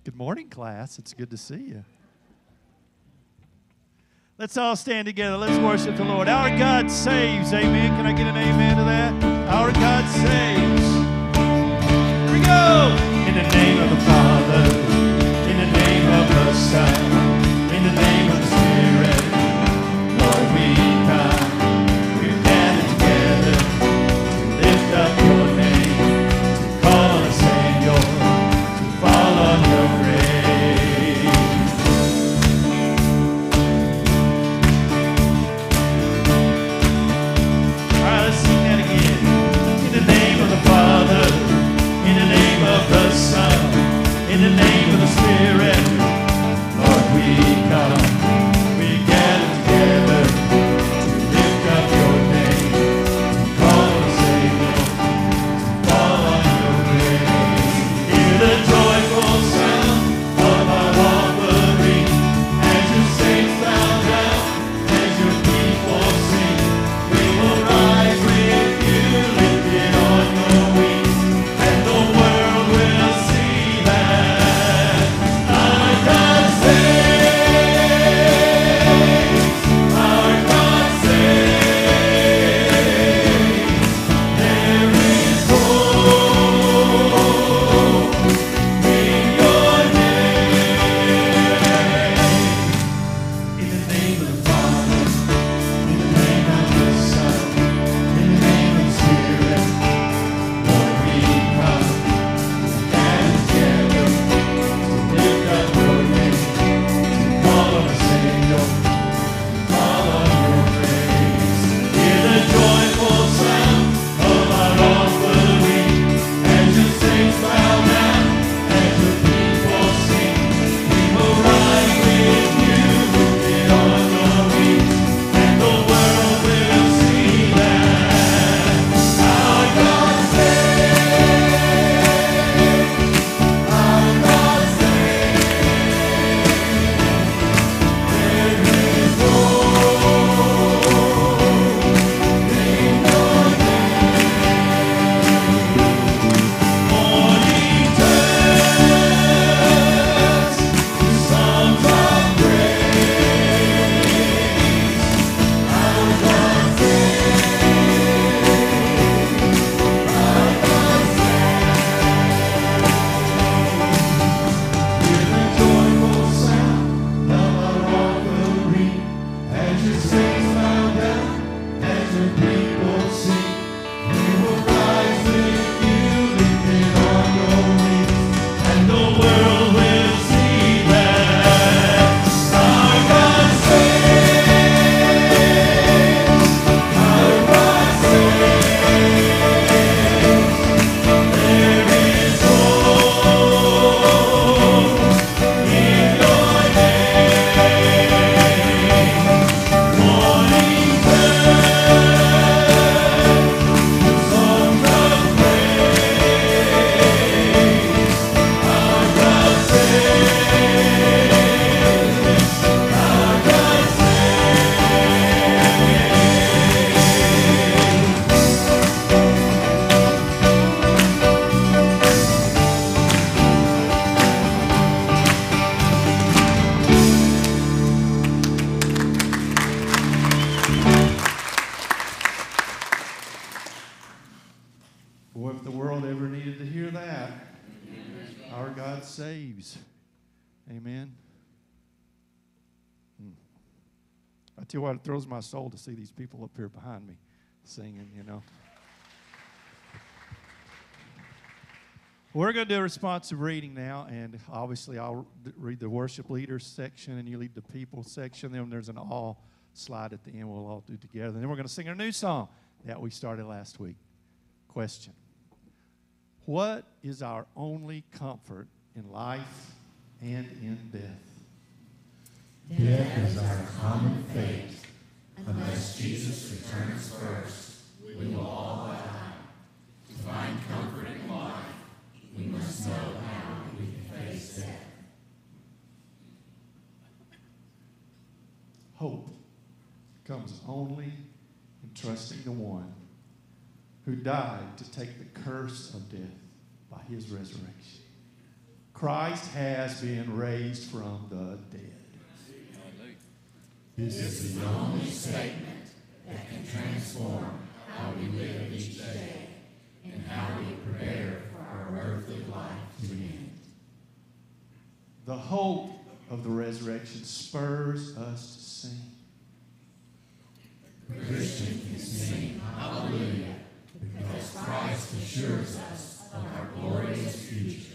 Good morning, class. It's good to see you. Let's all stand together. Let's worship the Lord. Our God saves. Amen. Can I get an amen to that? Our God saves. Here we go. In the name of the Father, in the name of the Son, in the name of the Spirit, Lord, we come. We're gathered together to lift up your name, to call on a Savior, to fall on your grace. All right, let's sing that again. In the name of the Father, in the name of the Son, in the name of the Spirit, Lord, we come. We gather together to lift up your name, to call on a Savior, to fall on your grace. Hear the joyful sound of our offering as your saints bow down, as your people sing. We will rise with you, lifted on your wings, and the world will see that our God saves. Our God saves. There is hope in your name. In the name of the Father, in the name of the Son, in the name of the Spirit, Lord, we come. Gather together to lift up your name, to call on a Savior, to fall on your grace. Hear the joyful sound of our offering as your saints bow down, as your people sing. We will rise with you, lifted on your wings, and the world will see that our God saves. Our God saves. There is hope in your name. Morning turns to songs of praise. Our God saves. Our God Hear the joyful sound of our offering as your saints bow down, as your people sing. We will rise with you, lifted on your wings, and the world will see that our God saves. Our God saves. There is hope in your name. Morning turns to songs of praise. Our God saves. Our God Boy, if the world ever needed to hear that, our God saves. Amen. I tell you what, it thrills my soul to see these people up here behind me singing, you know. We're going to do a responsive reading now, and obviously I'll read the worship leaders section, and you lead the people section. Then there's an all slide at the end we'll all do together. And then we're going to sing a new song that we started last week. Question: what is our only comfort in life and in death? Death is our common fate. Unless Jesus returns first, we will all die. To find comfort in life, we must know how we can face death. Hope comes only in trusting the one who died to take the curse of death by his resurrection. Christ has been raised from the dead. This is the only statement that can transform how we live each day and how we prepare for our earthly life to end. The hope of the resurrection spurs us to sing. The Christian can sing hallelujah because Christ assures us of our glorious future.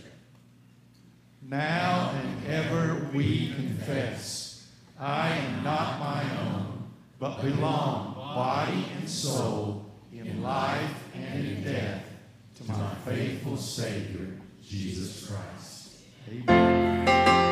Now and ever we confess, I am not my own, but belong, body and soul, in life and in death, to my faithful Savior, Jesus Christ. Amen.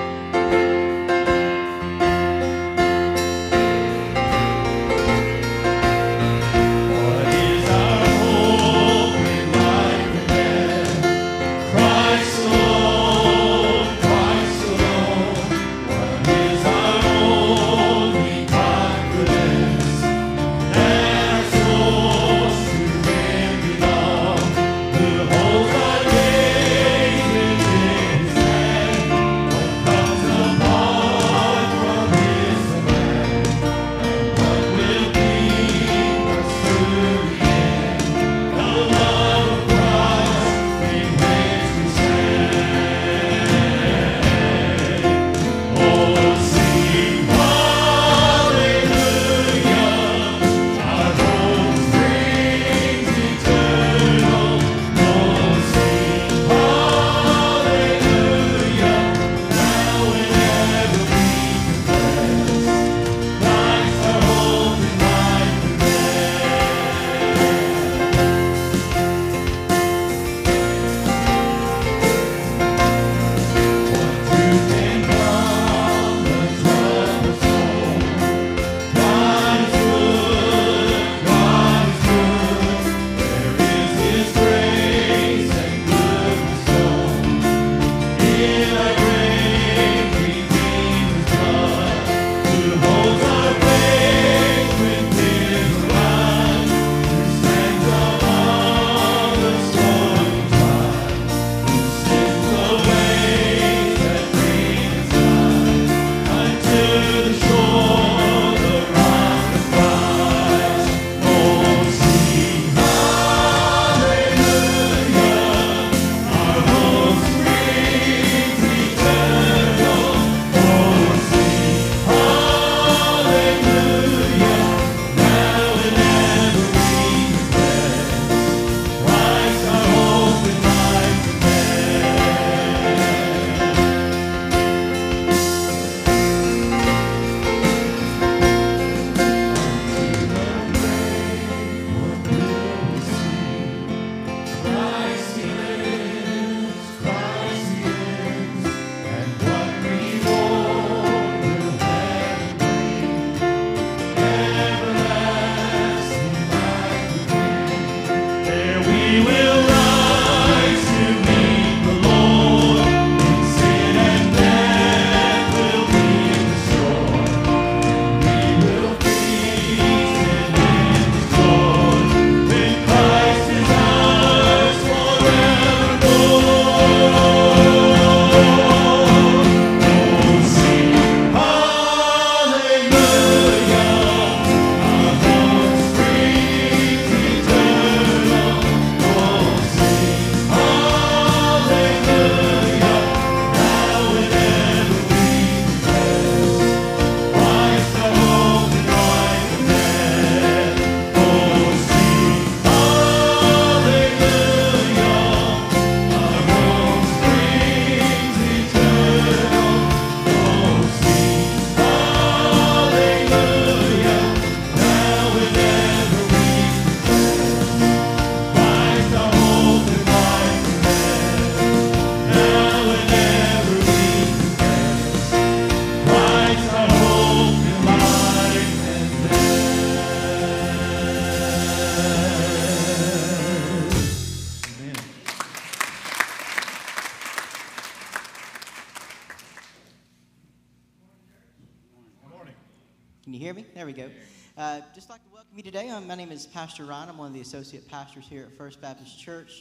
Can you hear me? There we go. Just like to welcome you today. My name is Pastor Ryan. I'm one of the associate pastors here at First Baptist Church.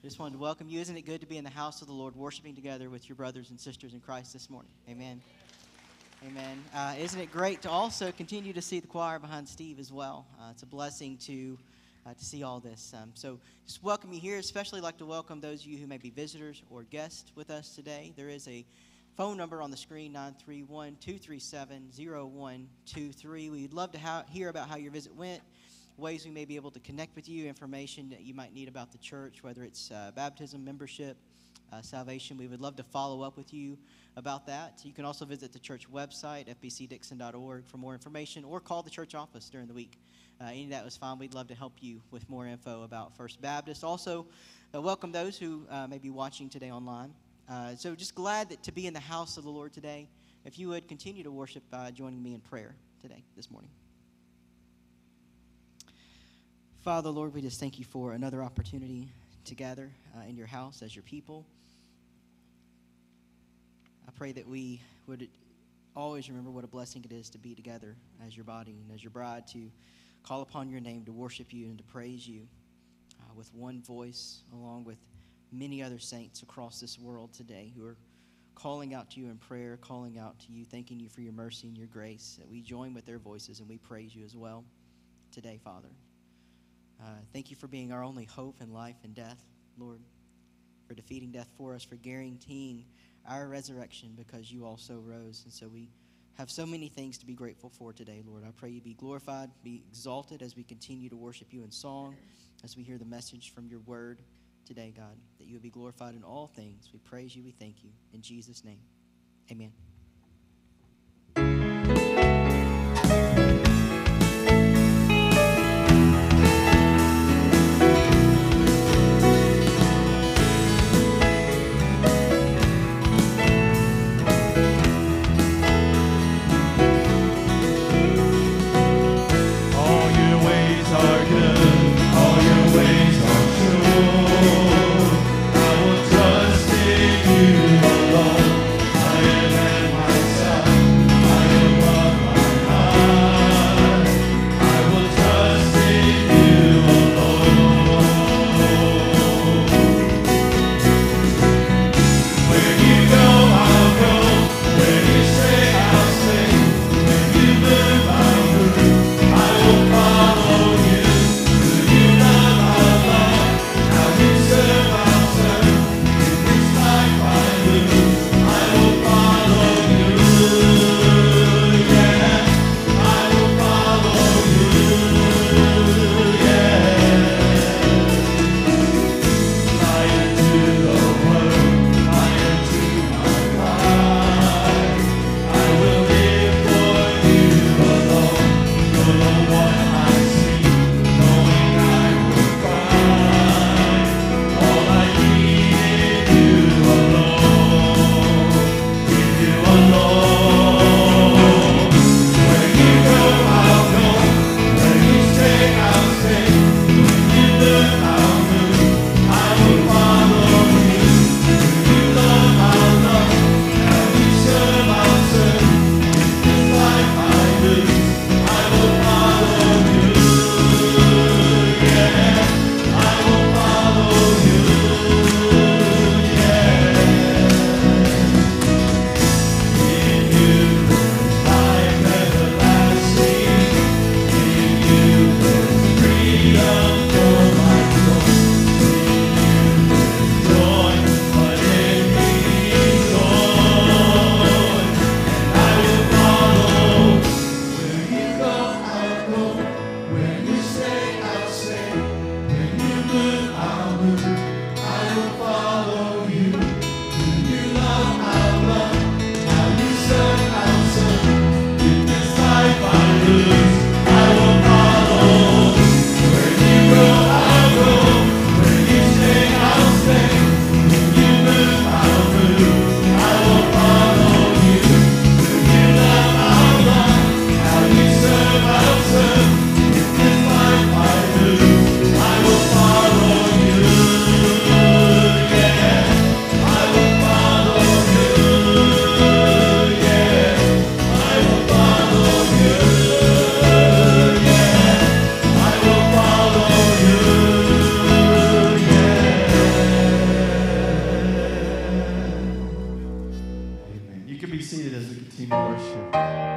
Just wanted to welcome you. Isn't it good to be in the house of the Lord, worshiping together with your brothers and sisters in Christ this morning? Amen. Amen. Isn't it great to also continue to see the choir behind Steve as well? It's a blessing to see all this. So just welcome you here. Especially like to welcome those of you who may be visitors or guests with us today. There is a phone number on the screen, 931-237-0123. We'd love to hear about how your visit went, ways we may be able to connect with you, information that you might need about the church, whether it's baptism, membership, salvation. We would love to follow up with you about that. You can also visit the church website, fbcdixon.org, for more information, or call the church office during the week. Any of that was fine. We'd love to help you with more info about First Baptist. Also, welcome those who may be watching today online. So just glad to be in the house of the Lord today. If you would continue to worship by joining me in prayer today, this morning. Father, Lord, we just thank you for another opportunity to gather in your house as your people. I pray that we would always remember what a blessing it is to be together as your body and as your bride, to call upon your name, to worship you and to praise you with one voice, along with many other saints across this world today who are calling out to you in prayer, calling out to you, thanking you for your mercy and your grace. That we join with their voices and we praise you as well today, Father. Thank you for being our only hope in life and death, Lord, for defeating death for us, for guaranteeing our resurrection because you also rose. And so we have so many things to be grateful for today, Lord. I pray you be glorified, be exalted as we continue to worship you in song, as we hear the message from your word today, God, that you would be glorified in all things. We praise you, we thank you. In Jesus' name, amen. I am can be seated as we continue worship.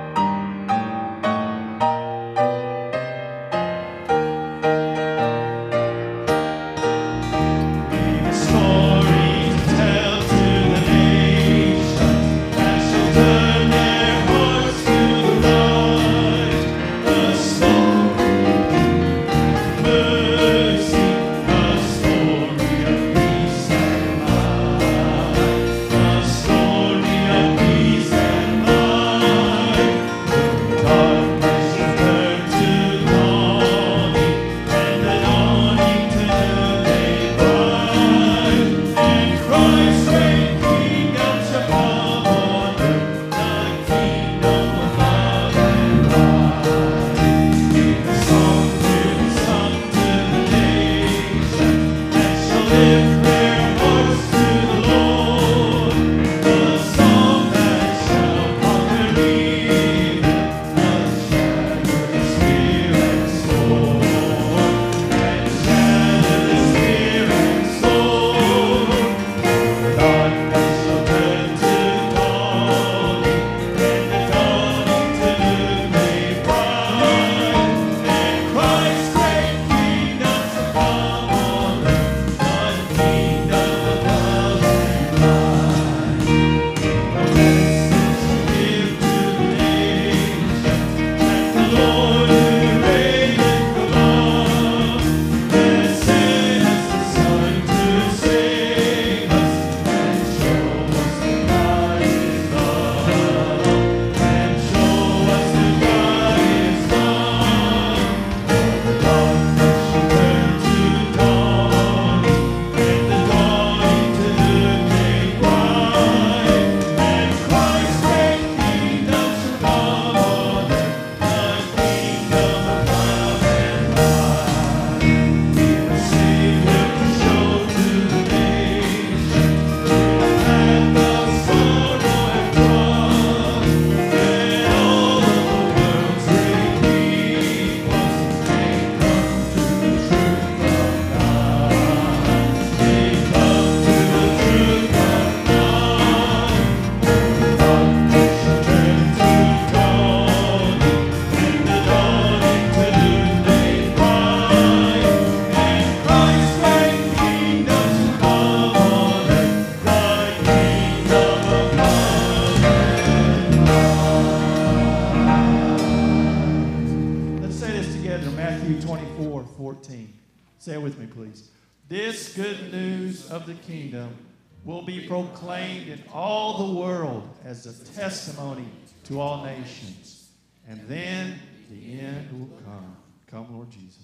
Say it with me, please. This good news of the kingdom will be proclaimed in all the world as a testimony to all nations. And then the end will come. Come, Lord Jesus.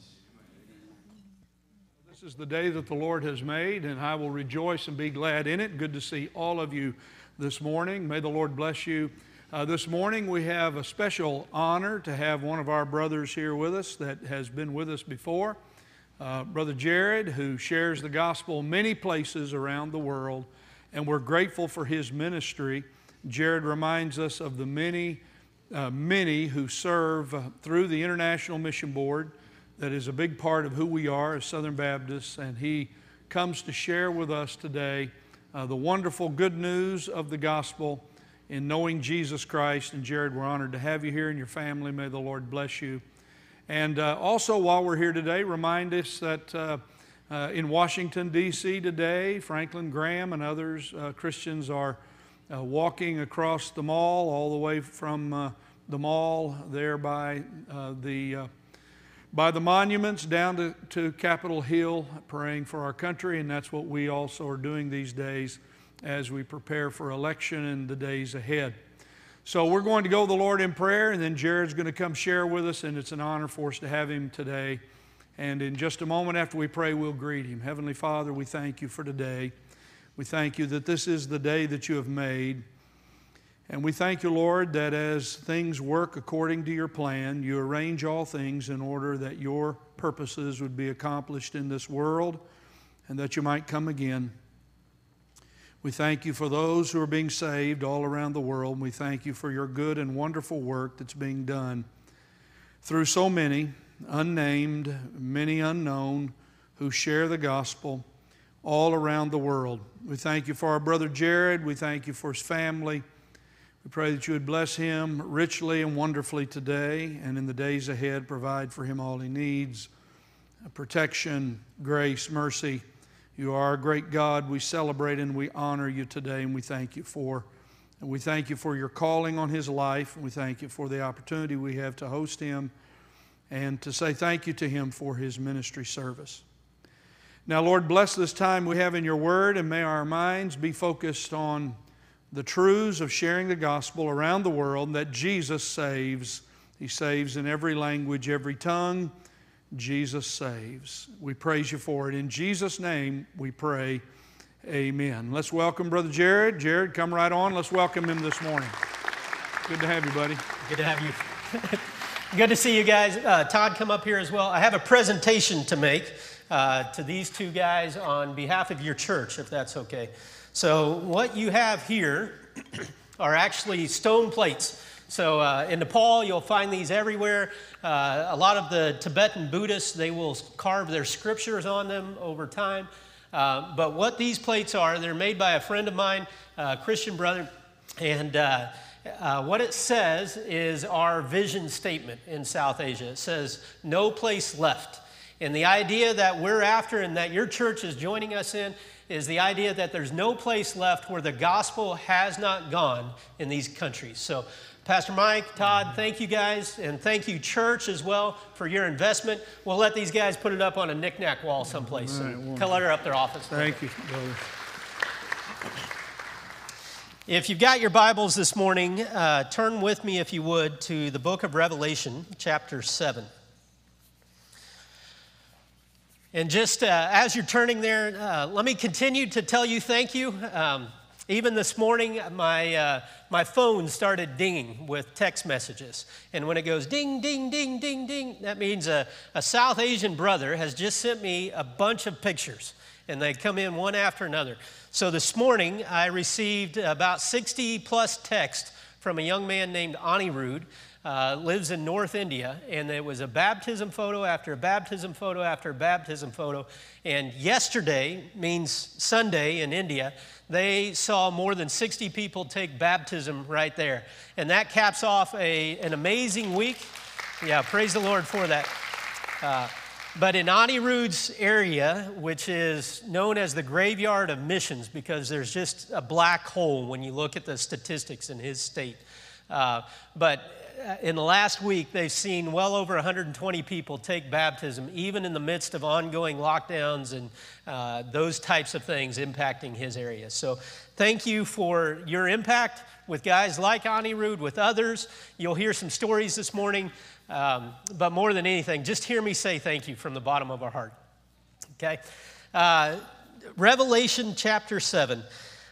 This is the day that the Lord has made, and I will rejoice and be glad in it. Good to see all of you this morning. May the Lord bless you. This morning we have a special honor to have one of our brothers here with us that has been with us before. Brother Jared, who shares the gospel many places around the world, and we're grateful for his ministry. Jared reminds us of the many who serve through the International Mission Board. That is a big part of who we are as Southern Baptists, and he comes to share with us today the wonderful good news of the gospel in knowing Jesus Christ. And Jared, we're honored to have you here and your family. May the Lord bless you. And also, while we're here today, remind us that in Washington, D.C. today, Franklin Graham and others, Christians are walking across the mall, all the way from the mall there by the monuments down to Capitol Hill, praying for our country. And that's what we also are doing these days as we prepare for election in the days ahead. So we're going to go to the Lord in prayer, and then Jared's going to come share with us, and it's an honor for us to have him today. And in just a moment after we pray, we'll greet him. Heavenly Father, we thank you for today. We thank you that this is the day that you have made. And we thank you, Lord, that as things work according to your plan, you arrange all things in order that your purposes would be accomplished in this world and that you might come again. We thank you for those who are being saved all around the world. We thank you for your good and wonderful work that's being done through so many, unnamed, many unknown, who share the gospel all around the world. We thank you for our brother Jared. We thank you for his family. We pray that you would bless him richly and wonderfully today and in the days ahead. Provide for him all he needs, protection, grace, mercy. You are a great God. We celebrate and we honor you today, and we thank you for. And we thank you for your calling on his life. And we thank you for the opportunity we have to host him and to say thank you to him for his ministry service. Now, Lord, bless this time we have in your word, and may our minds be focused on the truths of sharing the gospel around the world, that Jesus saves. He saves in every language, every tongue. Jesus saves. We praise you for it. In Jesus' name we pray, amen. Let's welcome Brother Jared. Jared, come right on. Let's welcome him this morning. Good to have you, buddy. Good to have you. Good to see you guys. Todd, come up here as well. I have a presentation to make to these two guys on behalf of your church, if that's okay. So what you have here are actually stone plates. So in Nepal, you'll find these everywhere. A lot of the Tibetan Buddhists, they will carve their scriptures on them over time. But what these plates are, they're made by a friend of mine, a Christian brother. And what it says is our vision statement in South Asia. It says, "No place left." And the idea that we're after and that your church is joining us in is the idea that there's no place left where the gospel has not gone in these countries. So Pastor Mike, Todd, thank you guys, and thank you church as well for your investment. We'll let these guys put it up on a knick-knack wall someplace and clutter up their office. Thank you, brother. If you've got your Bibles this morning, turn with me, if you would, to the book of Revelation, chapter 7. And just as you're turning there, let me continue to tell you thank you. Even this morning, my phone started dinging with text messages. And when it goes ding, ding, ding, ding, ding, that means a South Asian brother has just sent me a bunch of pictures. And they come in one after another. So this morning, I received about 60 plus texts from a young man named Anirudh. Lives in North India, and it was a baptism photo after a baptism photo after a baptism photo. And yesterday, means Sunday in India, they saw more than 60 people take baptism right there. And that caps off an amazing week. Yeah, praise the Lord for that. But in Anirudh's area, which is known as the graveyard of missions, because there's just a black hole when you look at the statistics in his state. But in the last week, they've seen well over 120 people take baptism, even in the midst of ongoing lockdowns and those types of things impacting his area. So thank you for your impact with guys like Anirudh, with others. You'll hear some stories this morning, but more than anything, just hear me say thank you from the bottom of our heart. Okay? Revelation chapter 7.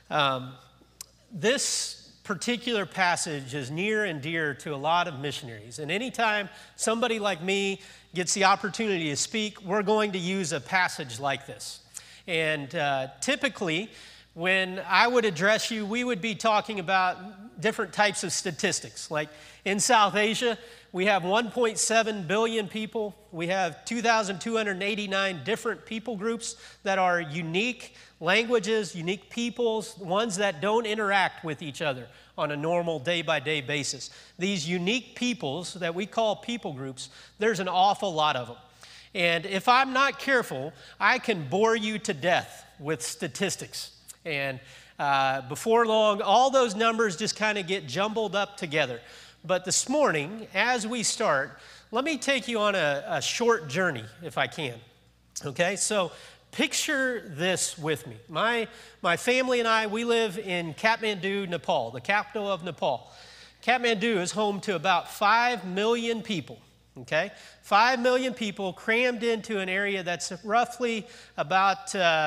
This particular passage is near and dear to a lot of missionaries. And anytime somebody like me gets the opportunity to speak, we're going to use a passage like this. And typically, when I would address you, we would be talking about different types of statistics. Like in South Asia, we have 1.7 billion people. We have 2,289 different people groups that are unique languages, unique peoples, ones that don't interact with each other on a normal day-by-day basis. These unique peoples that we call people groups, there's an awful lot of them. And if I'm not careful, I can bore you to death with statistics. And before long, all those numbers just kind of get jumbled up together. But this morning, as we start, let me take you on a short journey, if I can. Okay, so picture this with me. My family and I, we live in Kathmandu, Nepal, the capital of Nepal. Kathmandu is home to about 5 million people, okay? 5 million people crammed into an area that's roughly about,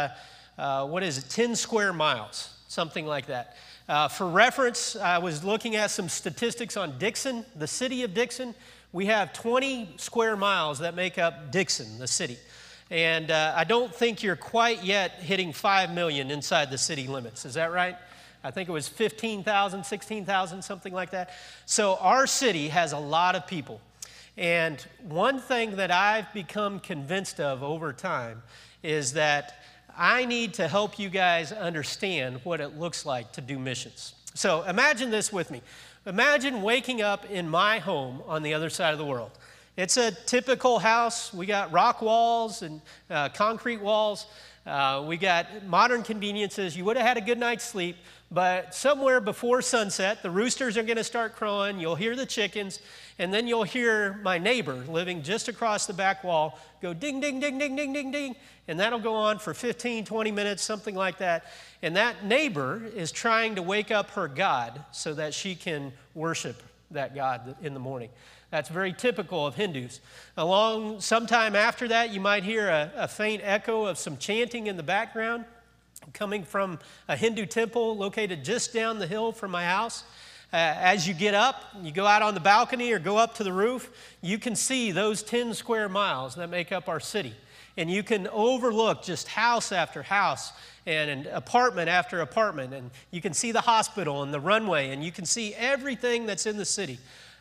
10 square miles, something like that. For reference, I was looking at some statistics on Dixon, the city of Dixon. We have 20 square miles that make up Dixon, the city. And I don't think you're quite yet hitting 5 million inside the city limits. Is that right? I think it was 15,000, 16,000, something like that. So our city has a lot of people. And one thing that I've become convinced of over time is that I need to help you guys understand what it looks like to do missions. So imagine this with me. Imagine waking up in my home on the other side of the world. It's a typical house. We got rock walls and concrete walls. We got modern conveniences. You would have had a good night's sleep, but somewhere before sunset, the roosters are going to start crowing. You'll hear the chickens, and then you'll hear my neighbor living just across the back wall go ding, ding, ding, ding, ding, ding, ding, and that'll go on for 15, 20 minutes, something like that. And that neighbor is trying to wake up her God so that she can worship that God in the morning. That's very typical of Hindus. Sometime after that, you might hear a faint echo of some chanting in the background coming from a Hindu temple located just down the hill from my house. As you get up, you go out on the balcony or go up to the roof, you can see those 10 square miles that make up our city. And you can overlook just house after house and apartment after apartment. And you can see the hospital and the runway, and you can see everything that's in the city.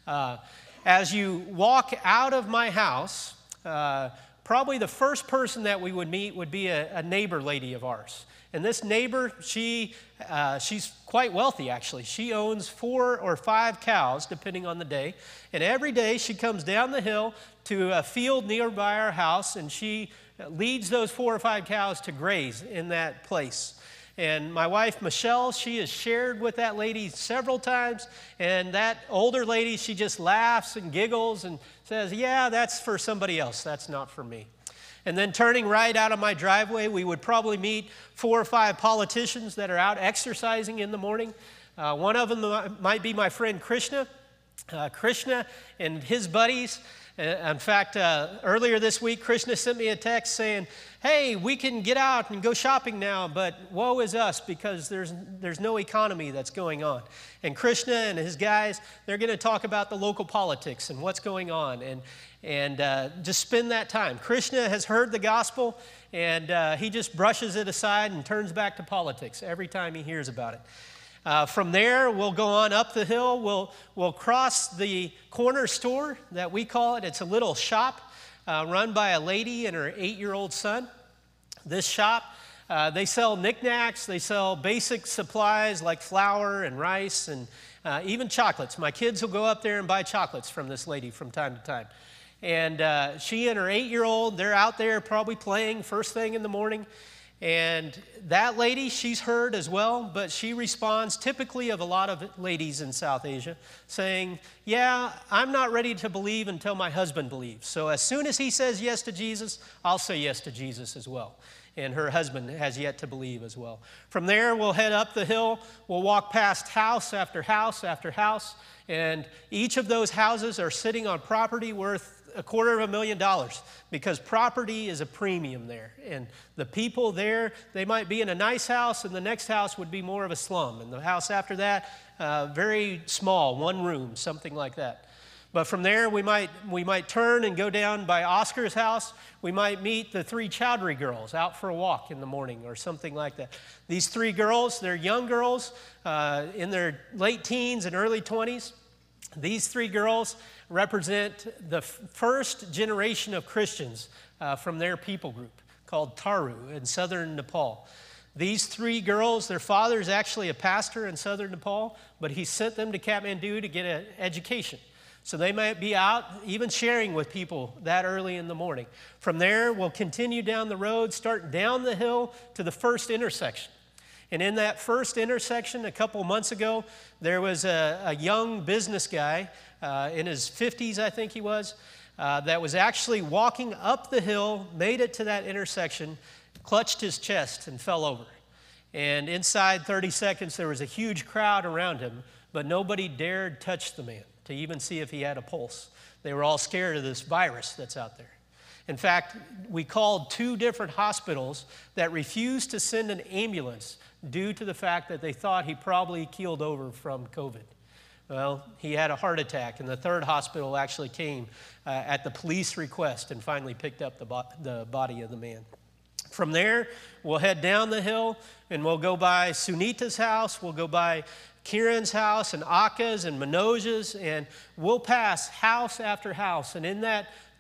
As you walk out of my house, probably the first person that we would meet would be a neighbor lady of ours. And this neighbor, she's quite wealthy, actually. She owns 4 or 5 cows, depending on the day. And every day she comes down the hill to a field nearby our house, and she leads those 4 or 5 cows to graze in that place. And my wife, Michelle, she has shared with that lady several times. And that older lady, she just laughs and giggles and says, yeah, that's for somebody else. That's not for me. And then turning right out of my driveway, we would probably meet 4 or 5 politicians that are out exercising in the morning. One of them might be my friend Krishna. Krishna and his buddies. In fact, earlier this week, Krishna sent me a text saying, hey, we can get out and go shopping now, but woe is us because there's no economy that's going on. And Krishna and his guys, they're going to talk about the local politics and what's going on and just spend that time. Krishna has heard the gospel, and he just brushes it aside and turns back to politics every time he hears about it. From there, we'll go on up the hill. We'll cross the corner store that we call it. It's a little shop run by a lady and her 8-year-old son. This shop, they sell knickknacks. They sell basic supplies like flour and rice and even chocolates. My kids will go up there and buy chocolates from this lady from time to time. And she and her 8-year-old, they're out there probably playing first thing in the morning. And that lady, she's heard as well, but she responds typically of a lot of ladies in South Asia saying, yeah, I'm not ready to believe until my husband believes. So as soon as he says yes to Jesus, I'll say yes to Jesus as well. And her husband has yet to believe as well. From there, we'll head up the hill. We'll walk past house after house after house. And each of those houses are sitting on property worth $250,000 because property is a premium there. And the people there, they might be in a nice house, and the next house would be more of a slum. And the house after that, very small, 1 room, something like that. But from there, we might turn and go down by Oscar's house. We might meet the 3 Chowdhury girls out for a walk in the morning or something like that. These 3 girls, they're young girls in their late teens and early 20s. These 3 girls represent the first generation of Christians from their people group called Taru in southern Nepal. These 3 girls, their father is actually a pastor in southern Nepal, but he sent them to Kathmandu to get an education. So they might be out even sharing with people that early in the morning. From there, we'll continue down the road, start down the hill to the first intersection. And in that first intersection, a couple months ago, there was a young business guy in his 50s, I think he was, that was actually walking up the hill, made it to that intersection, clutched his chest and fell over. And inside 30 seconds, there was a huge crowd around him, but nobody dared touch the man to even see if he had a pulse. They were all scared of this virus that's out there. In fact, we called 2 different hospitals that refused to send an ambulance due to the fact that they thought he probably keeled over from COVID. Well, he had a heart attack, and the 3rd hospital actually came at the police request and finally picked up the body of the man. From there, we'll head down the hill, and we'll go by Sunita's house, we'll go by Kiran's house, and Aka's, and Manoj's, and we'll pass house after house. And in that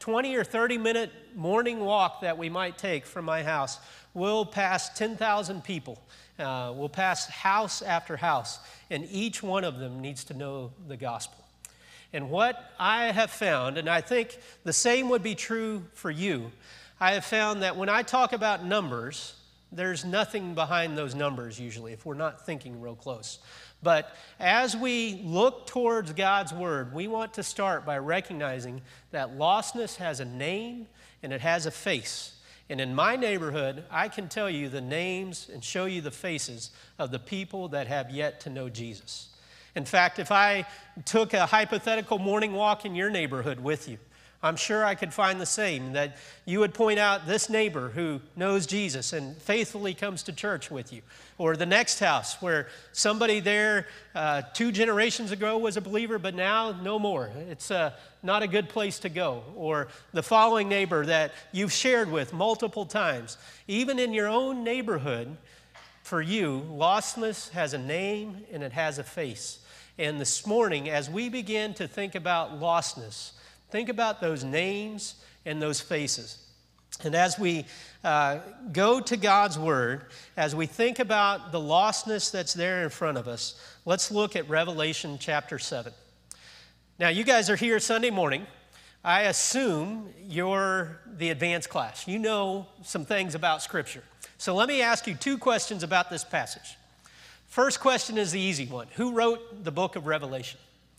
20 or 30-minute morning walk that we might take from my house, we'll pass 10,000 people. We'll pass house after house, and each one of them needs to know the gospel. And what I have found, and I think the same would be true for you, I have found that when I talk about numbers, there's nothing behind those numbers usually if we're not thinking real close. But as we look towards God's word, we want to start by recognizing that lostness has a name and it has a face. And in my neighborhood, I can tell you the names and show you the faces of the people that have yet to know Jesus. In fact, if I took a hypothetical morning walk in your neighborhood with you, I'm sure I could find the same, that you would point out this neighbor who knows Jesus and faithfully comes to church with you. Or the next house where somebody there 2 generations ago was a believer, but now no more. It's not a good place to go. Or the following neighbor that you've shared with multiple times. Even in your own neighborhood, for you, lostness has a name and it has a face. And this morning, as we begin to think about lostness, think about those names and those faces. And as we go to God's word, as we think about the lostness that's there in front of us, let's look at Revelation chapter 7. Now, you guys are here Sunday morning. I assume you're the advanced class. You know some things about Scripture. So let me ask you 2 questions about this passage. First question is the easy one. Who wrote the book of Revelation?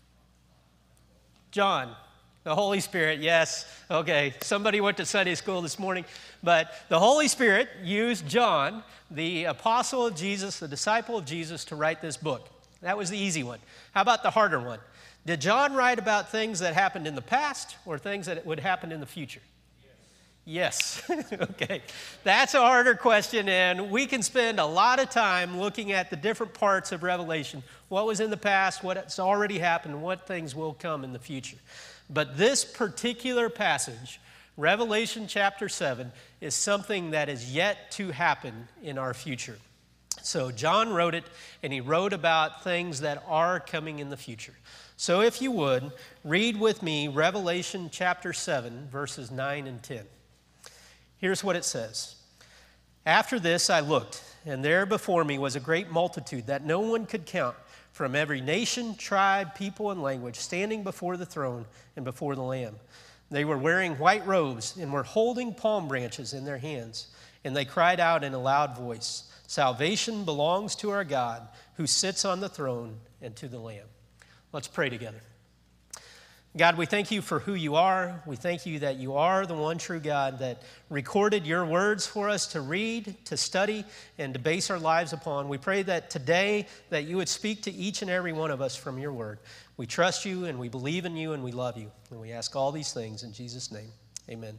John, the Holy Spirit, yes. Okay, somebody went to Sunday school this morning. But the Holy Spirit used John, the apostle of Jesus, the disciple of Jesus, to write this book. That was the easy one. How about the harder one? Did John write about things that happened in the past or things that would happen in the future? Yes. Okay. That's a harder question, and we can spend a lot of time looking at the different parts of Revelation, what was in the past, what's already happened, and what things will come in the future. But this particular passage, Revelation chapter 7, is something that is yet to happen in our future. So John wrote it, and he wrote about things that are coming in the future. So if you would, read with me Revelation chapter 7, verses 9 and 10. Here's what it says. After this I looked, and there before me was a great multitude that no one could count, from every nation, tribe, people, and language, standing before the throne and before the Lamb. They were wearing white robes and were holding palm branches in their hands, and they cried out in a loud voice, "Salvation belongs to our God, who sits on the throne, and to the Lamb." Let's pray together. God, we thank you for who you are. We thank you that you are the one true God that recorded your words for us to read, to study, and to base our lives upon. We pray that today that you would speak to each and every one of us from your word. We trust you and we believe in you and we love you. And we ask all these things in Jesus' name. Amen.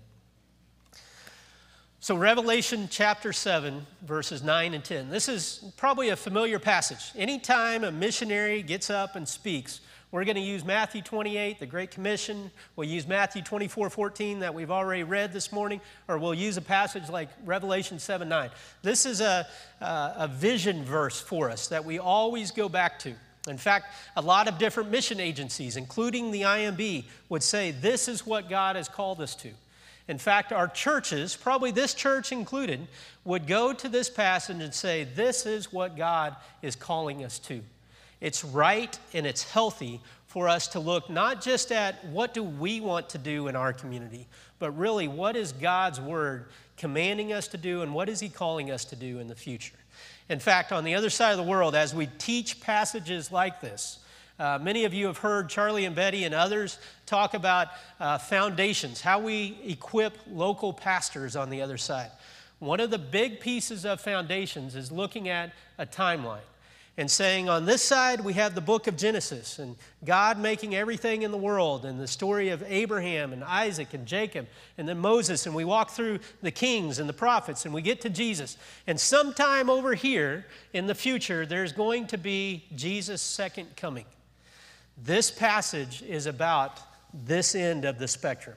So Revelation chapter 7, verses 9 and 10. This is probably a familiar passage. Anytime a missionary gets up and speaks, we're going to use Matthew 28, the Great Commission. We'll use Matthew 24:14 that we've already read this morning, or we'll use a passage like Revelation 7:9. This is a vision verse for us that we always go back to. In fact, a lot of different mission agencies, including the IMB, would say this is what God has called us to. In fact, our churches, probably this church included, would go to this passage and say this is what God is calling us to. It's right and it's healthy for us to look not just at what do we want to do in our community, but really what is God's word commanding us to do and what is he calling us to do in the future. In fact, on the other side of the world, as we teach passages like this, many of you have heard Charlie and Betty and others talk about foundations, how we equip local pastors on the other side. One of the big pieces of foundations is looking at a timeline. And saying on this side we have the book of Genesis and God making everything in the world and the story of Abraham and Isaac and Jacob and then Moses, and we walk through the kings and the prophets and we get to Jesus. And sometime over here in the future there's going to be Jesus' second coming. This passage is about this end of the spectrum.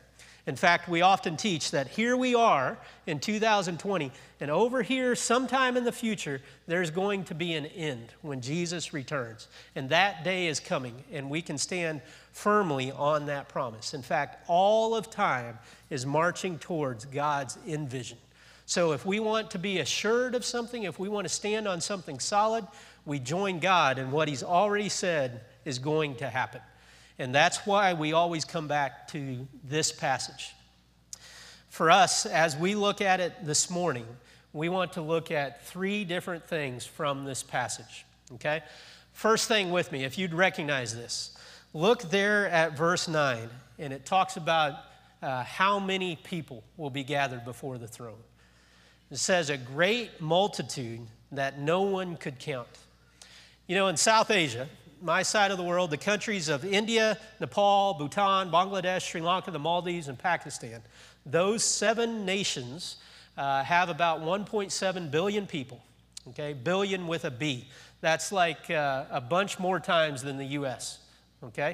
In fact, we often teach that here we are in 2020, and over here sometime in the future, there's going to be an end when Jesus returns. And that day is coming, and we can stand firmly on that promise. In fact, all of time is marching towards God's end vision. So if we want to be assured of something, if we want to stand on something solid, we join God in what He's already said is going to happen. And that's why we always come back to this passage. For us, as we look at it this morning, we want to look at 3 different things from this passage, okay? First thing with me, if you'd recognize this, look there at verse 9, and it talks about how many people will be gathered before the throne. It says, a great multitude that no one could count. You know, in South Asia, my side of the world, the countries of India, Nepal, Bhutan, Bangladesh, Sri Lanka, the Maldives, and Pakistan, those 7 nations have about 1.7 billion people, okay? Billion with a B. That's like a bunch more times than the U.S., okay?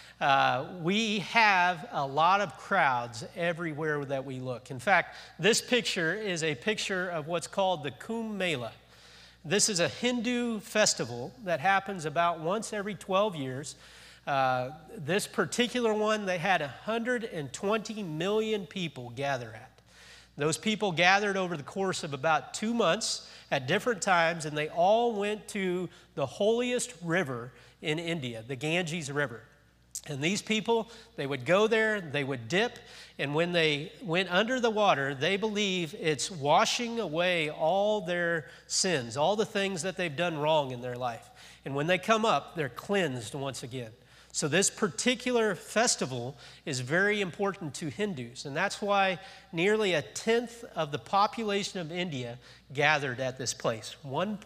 We have a lot of crowds everywhere that we look. In fact, this picture is a picture of what's called the Kumbh Mela. This is a Hindu festival that happens about once every 12 years. This particular one, they had 120 million people gather at. Those people gathered over the course of about 2 months at different times, and they all went to the holiest river in India, the Ganges River. And these people, they would go there, they would dip, and when they went under the water, they believe it's washing away all their sins, all the things that they've done wrong in their life. And when they come up, they're cleansed once again. So this particular festival is very important to Hindus, and that's why nearly 1/10 of the population of India gathered at this place.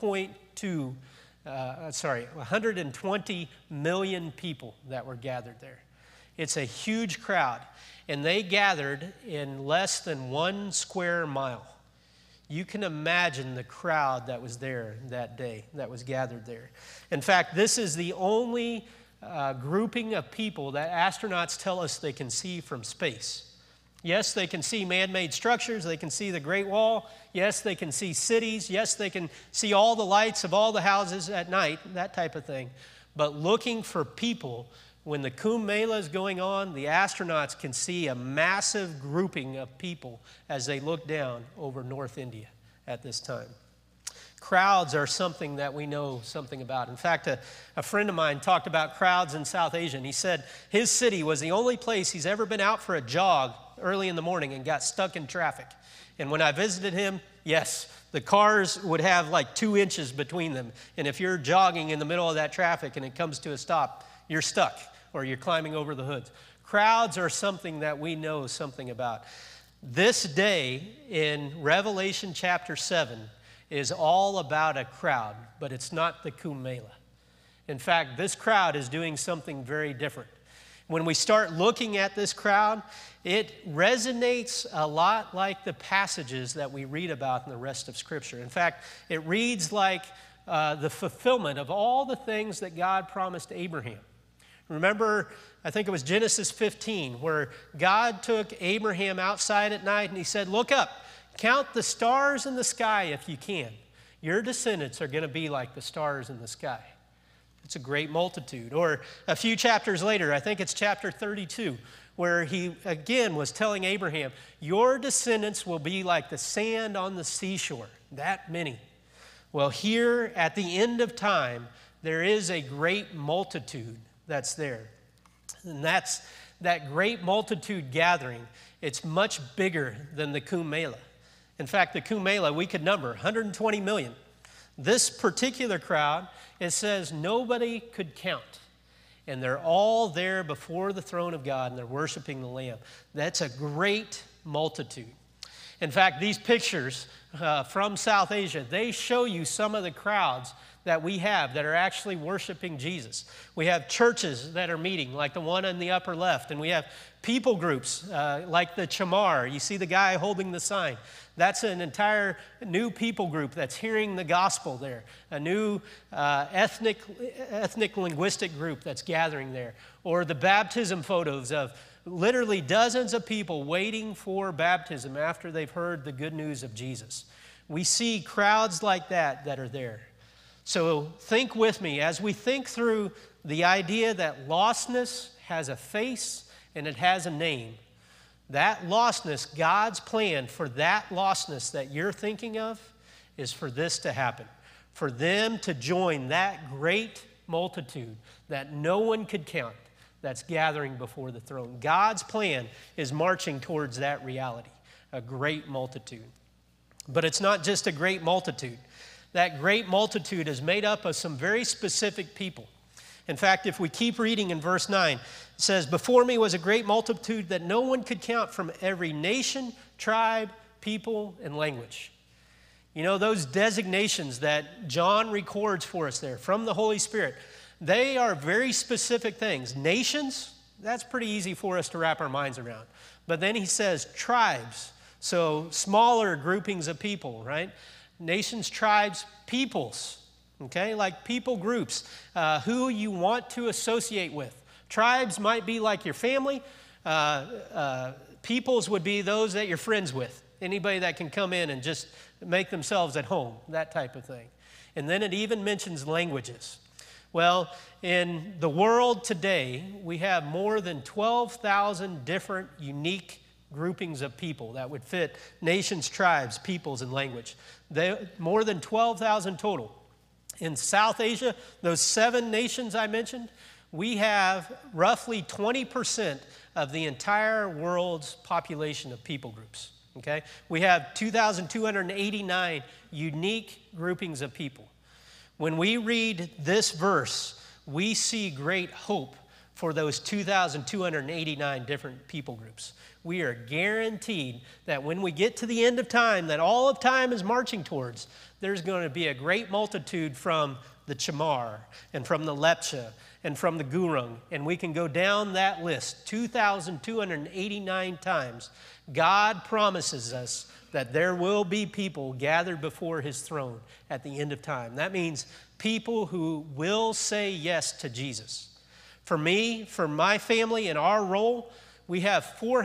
120 million people that were gathered there. It's a huge crowd, and they gathered in less than 1 square mile. You can imagine the crowd that was there that day, that was gathered there. In fact, this is the only grouping of people that astronauts tell us they can see from space. Yes, they can see man-made structures. They can see the Great Wall. Yes, they can see cities. Yes, they can see all the lights of all the houses at night, that type of thing. But looking for people, when the Kumbh Mela is going on, the astronauts can see a massive grouping of people as they look down over North India at this time. Crowds are something that we know something about. In fact, a friend of mine talked about crowds in South Asia, and he said his city was the only place he's ever been out for a jog early in the morning and got stuck in traffic. And when I visited him, yes, the cars would have like 2 inches between them. And if you're jogging in the middle of that traffic and it comes to a stop, you're stuck or you're climbing over the hoods. Crowds are something that we know something about. This day in Revelation chapter 7 is all about a crowd, but it's not the Kumbh Mela. In fact, this crowd is doing something very different. When we start looking at this crowd, it resonates a lot like the passages that we read about in the rest of Scripture. In fact, it reads like the fulfillment of all the things that God promised Abraham. Remember, I think it was Genesis 15, where God took Abraham outside at night and he said, "Look up, count the stars in the sky if you can. Your descendants are going to be like the stars in the sky." It's a great multitude. Or a few chapters later, I think it's chapter 32, where he again was telling Abraham, "Your descendants will be like the sand on the seashore." That many. Well, here at the end of time, there is a great multitude that's there. And that's that great multitude gathering. It's much bigger than the Kumbh Mela. In fact, the Kumbh Mela, we could number 120 million. This particular crowd, it says nobody could count. And they're all there before the throne of God, and they're worshiping the Lamb. That's a great multitude. In fact, these pictures from South Asia, they show you some of the crowds that we have that are actually worshiping Jesus. We have churches that are meeting, like the one in the upper left, and we have people groups like the Chamar. You see the guy holding the sign. That's an entire new people group that's hearing the gospel there. A new ethnic linguistic group that's gathering there. Or the baptism photos of literally dozens of people waiting for baptism after they've heard the good news of Jesus. We see crowds like that are there. So think with me as we think through the idea that lostness has a face and it has a name. That lostness, God's plan for that lostness that you're thinking of is for this to happen. For them to join that great multitude that no one could count that's gathering before the throne. God's plan is marching towards that reality, a great multitude. But it's not just a great multitude. That great multitude is made up of some very specific people. In fact, if we keep reading in verse 9, it says, "Before me was a great multitude that no one could count from every nation, tribe, people, and language." You know, those designations that John records for us there from the Holy Spirit, they are very specific things. Nations, that's pretty easy for us to wrap our minds around. But then he says tribes, so smaller groupings of people, right? Nations, tribes, peoples, okay? Like people groups, who you want to associate with. Tribes might be like your family. Peoples would be those that you're friends with. Anybody that can come in and just make themselves at home, that type of thing. And then it even mentions languages. Well, in the world today, we have more than 12,000 different unique groupings of people that would fit nations, tribes, peoples, and language. More than 12,000 total. In South Asia, those 7 nations I mentioned, we have roughly 20% of the entire world's population of people groups. Okay? We have 2,289 unique groupings of people. When we read this verse, we see great hope for those 2,289 different people groups. We are guaranteed that when we get to the end of time, that all of time is marching towards, there's going to be a great multitude from the Chamar and from the Lepcha and from the Gurung, and we can go down that list 2,289 times. God promises us that there will be people gathered before his throne at the end of time. That means people who will say yes to Jesus. For me, for my family, and our role, we have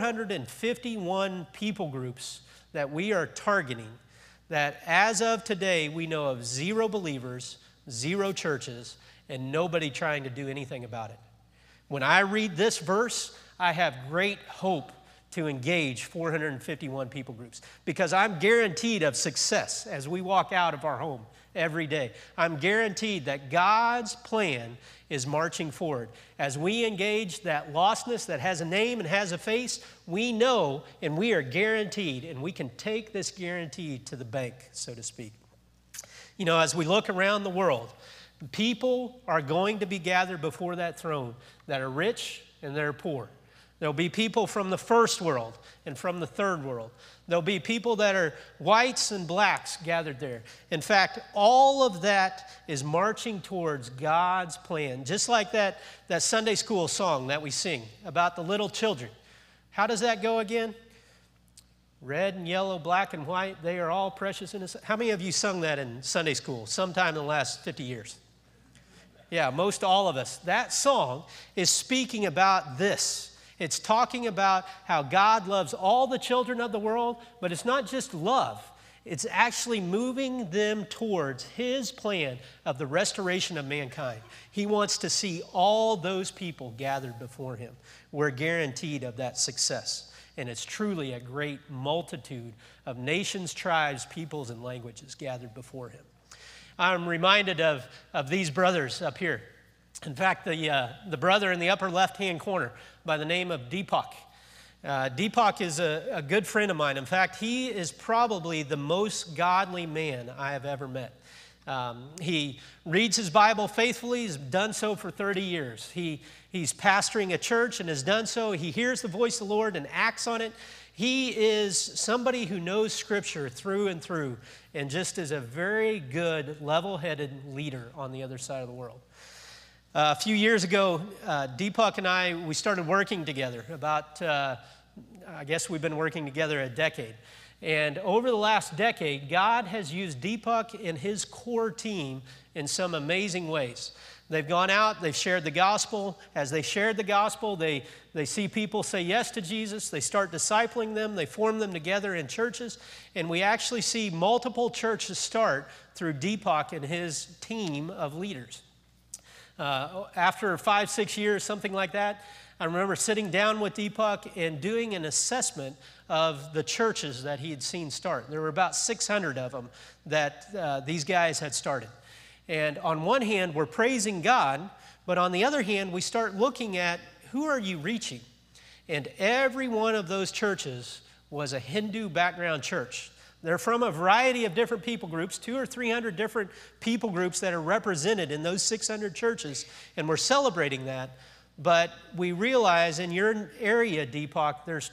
451 people groups that we are targeting that as of today, we know of 0 believers, 0 churches, and nobody trying to do anything about it. When I read this verse, I have great hope to engage 451 people groups because I'm guaranteed of success as we walk out of our home every day. I'm guaranteed that God's plan is marching forward. As we engage that lostness that has a name and has a face, we know and we are guaranteed, and we can take this guarantee to the bank, so to speak. You know, as we look around the world, people are going to be gathered before that throne that are rich and that are poor. There'll be people from the first world and from the third world. There'll be people that are whites and blacks gathered there. In fact, all of that is marching towards God's plan. Just like that Sunday school song that we sing about the little children. How does that go again? Red and yellow, black and white, they are all precious in His. How many of you sung that in Sunday school sometime in the last 50 years? Yeah, most all of us. That song is speaking about this. It's talking about how God loves all the children of the world, but it's not just love. It's actually moving them towards His plan of the restoration of mankind. He wants to see all those people gathered before Him. We're guaranteed of that success. And it's truly a great multitude of nations, tribes, peoples, and languages gathered before Him. I'm reminded of these brothers up here. In fact, the brother in the upper left-hand corner by the name of Deepak. Deepak is a good friend of mine. In fact, he is probably the most godly man I have ever met. He reads his Bible faithfully. He's done so for 30 years. He's pastoring a church and has done so. He hears the voice of the Lord and acts on it. He is somebody who knows Scripture through and through and just is a very good, level-headed leader on the other side of the world. A few years ago, Deepak and I, we started working together. About, I guess we've been working together a decade. And over the last decade, God has used Deepak and his core team in some amazing ways. They've gone out, they've shared the gospel. As they shared the gospel, they see people say yes to Jesus. They start discipling them. They form them together in churches. And we actually see multiple churches start through Deepak and his team of leaders. After 5-6 years, something like that, I remember sitting down with Deepak and doing an assessment of the churches that he had seen start. There were about 600 of them that these guys had started. And on one hand, we're praising God, but on the other hand, we start looking at who are you reaching? And every one of those churches was a Hindu background church. They're from a variety of different people groups, 200 or 300 different people groups that are represented in those 600 churches, and we're celebrating that. But we realize in your area, Deepak, there's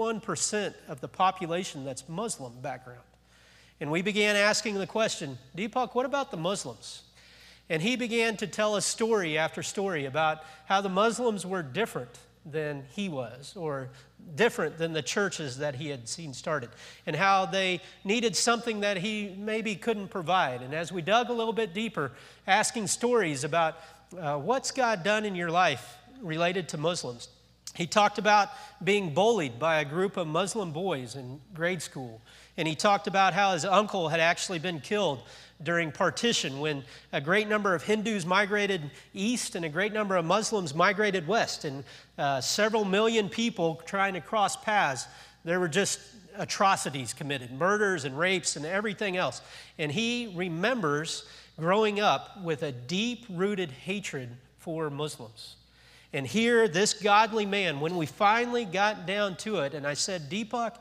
21% of the population that's Muslim background. And we began asking the question, Deepak, what about the Muslims? And he began to tell us story after story about how the Muslims were different than he was, or different than the churches that he had seen started, and how they needed something that he maybe couldn't provide. And as we dug a little bit deeper, asking stories about what's God done in your life related to Muslims. He talked about being bullied by a group of Muslim boys in grade school. And he talked about how his uncle had actually been killed during partition when a great number of Hindus migrated east and a great number of Muslims migrated west. And several million people trying to cross paths, there were just atrocities committed, murders and rapes and everything else. And he remembers growing up with a deep-rooted hatred for Muslims. And here, this godly man, when we finally got down to it, and I said, Deepak,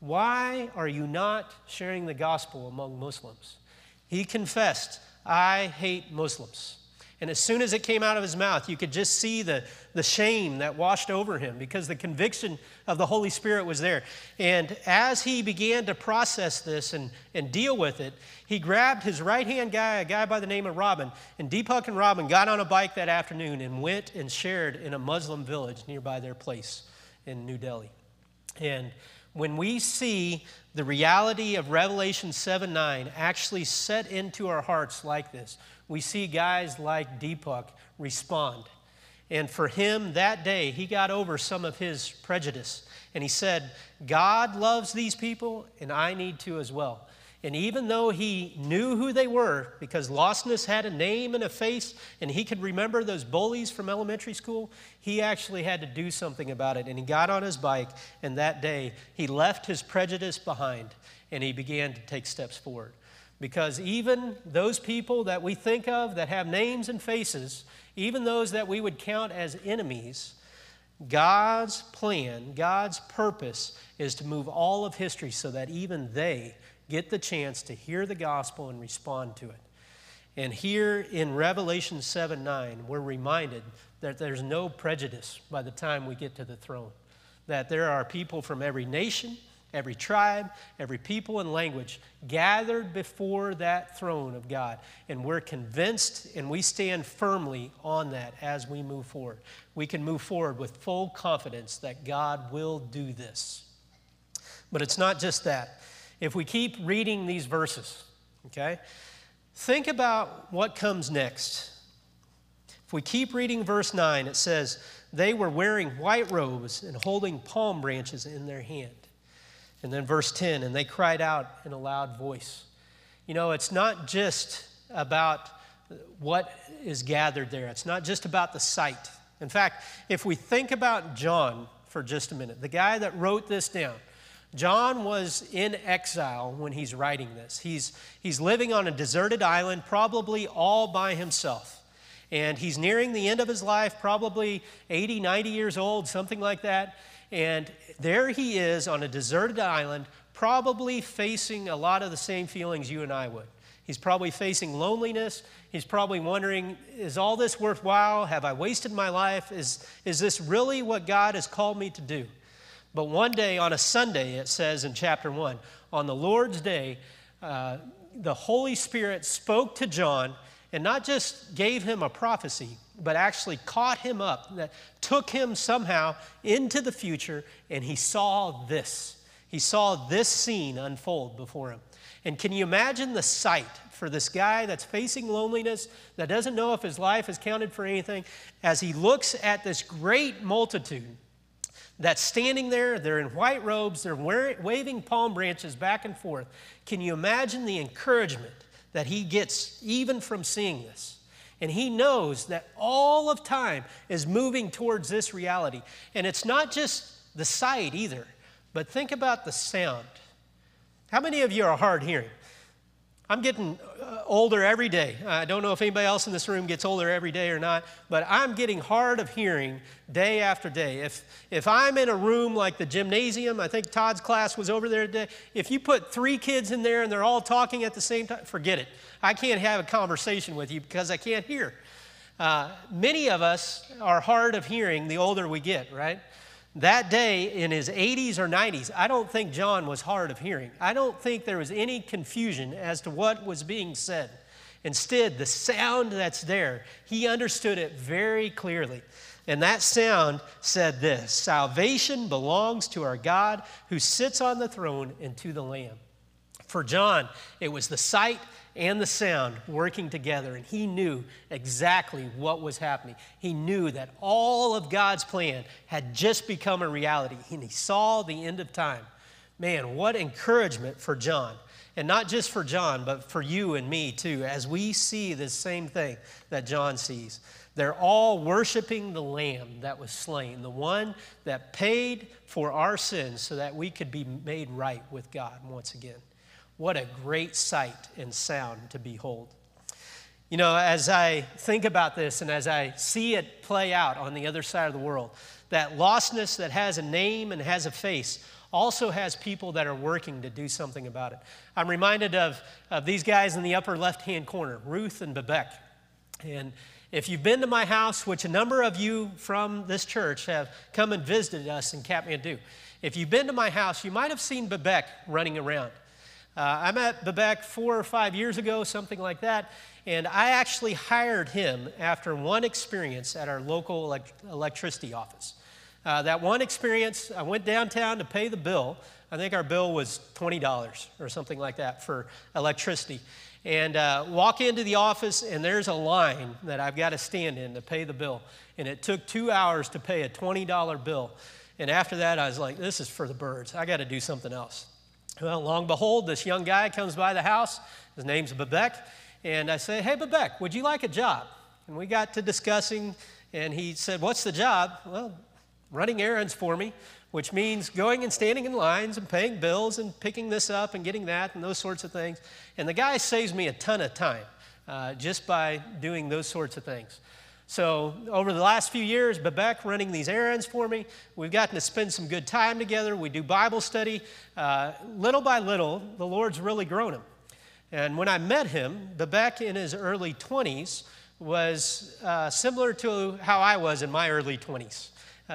why are you not sharing the gospel among Muslims? He confessed, I hate Muslims. And as soon as it came out of his mouth, you could just see the shame that washed over him because the conviction of the Holy Spirit was there. And as he began to process this and deal with it, he grabbed his right-hand guy, a guy by the name of Robin, and Deepak and Robin got on a bike that afternoon and went and shared in a Muslim village nearby their place in New Delhi. And when we see the reality of Revelation 7:9 actually set into our hearts like this, we see guys like Deepak respond. And for him that day, he got over some of his prejudice. And he said, God loves these people, and I need to as well. And even though he knew who they were, because lostness had a name and a face, and he could remember those bullies from elementary school, he actually had to do something about it. And he got on his bike, and that day he left his prejudice behind, and he began to take steps forward. Because even those people that we think of that have names and faces, even those that we would count as enemies, God's plan, God's purpose is to move all of history so that even they get the chance to hear the gospel and respond to it. And here in Revelation 7:9, we're reminded that there's no prejudice by the time we get to the throne. That there are people from every nation, every tribe, every people and language gathered before that throne of God. And we're convinced and we stand firmly on that as we move forward. We can move forward with full confidence that God will do this. But it's not just that. If we keep reading these verses, okay, think about what comes next. If we keep reading verse 9, it says, they were wearing white robes and holding palm branches in their hand. And then verse 10, and they cried out in a loud voice. You know, it's not just about what is gathered there. It's not just about the sight. In fact, if we think about John for just a minute, the guy that wrote this down, John was in exile when he's writing this. He's living on a deserted island, probably all by himself. And he's nearing the end of his life, probably 80, 90 years old, something like that. And there he is on a deserted island, probably facing a lot of the same feelings you and I would. He's probably facing loneliness. He's probably wondering, is all this worthwhile? Have I wasted my life? Is this really what God has called me to do? But one day on a Sunday, it says in chapter 1, on the Lord's day, the Holy Spirit spoke to John and not just gave him a prophecy, but actually caught him up, that took him somehow into the future, and he saw this. He saw this scene unfold before him. And can you imagine the sight for this guy that's facing loneliness, that doesn't know if his life is counted for anything, as he looks at this great multitude that's standing there. They're in white robes, they're waving palm branches back and forth. Can you imagine the encouragement that he gets even from seeing this? And he knows that all of time is moving towards this reality. And it's not just the sight either, but think about the sound. How many of you are hard hearing? I'm getting older every day. I don't know if anybody else in this room gets older every day or not, but I'm getting hard of hearing day after day. If I'm in a room like the gymnasium, I think Todd's class was over there today, if you put 3 kids in there and they're all talking at the same time, forget it. I can't have a conversation with you because I can't hear. Many of us are hard of hearing the older we get, right? That day in his 80s or 90s, I don't think John was hard of hearing. I don't think there was any confusion as to what was being said. Instead, the sound that's there, he understood it very clearly. And that sound said this: salvation belongs to our God who sits on the throne and to the Lamb. For John, it was the sight and the sound working together, and he knew exactly what was happening. He knew that all of God's plan had just become a reality, and he saw the end of time. Man, what encouragement for John. And not just for John, but for you and me too, as we see this same thing that John sees. They're all worshiping the Lamb that was slain, the one that paid for our sins so that we could be made right with God once again. What a great sight and sound to behold. You know, as I think about this and as I see it play out on the other side of the world, that lostness that has a name and has a face also has people that are working to do something about it. I'm reminded of these guys in the upper left-hand corner, Ruth and Bebek. And if you've been to my house, which a number of you from this church have come and visited us in Kathmandu, if you've been to my house, you might have seen Bebek running around. I met Bebek 4 or 5 years ago, something like that, and I actually hired him after one experience at our local electricity office. That one experience, I went downtown to pay the bill. I think our bill was $20 or something like that for electricity. And walk into the office, and there's a line that I've got to stand in to pay the bill. And it took 2 hours to pay a $20 bill. And after that, I was like, this is for the birds. I got to do something else. Well, lo and behold, this young guy comes by the house. His name's Bebek. And I say, hey, Bebek, would you like a job? And we got to discussing, and he said, what's the job? Well, running errands for me, which means going and standing in lines and paying bills and picking this up and getting that and those sorts of things. And the guy saves me a ton of time just by doing those sorts of things. So over the last few years, Bebek running these errands for me, we've gotten to spend some good time together. We do Bible study. Little by little, the Lord's really grown him. And when I met him, Bebek in his early 20s was similar to how I was in my early 20s.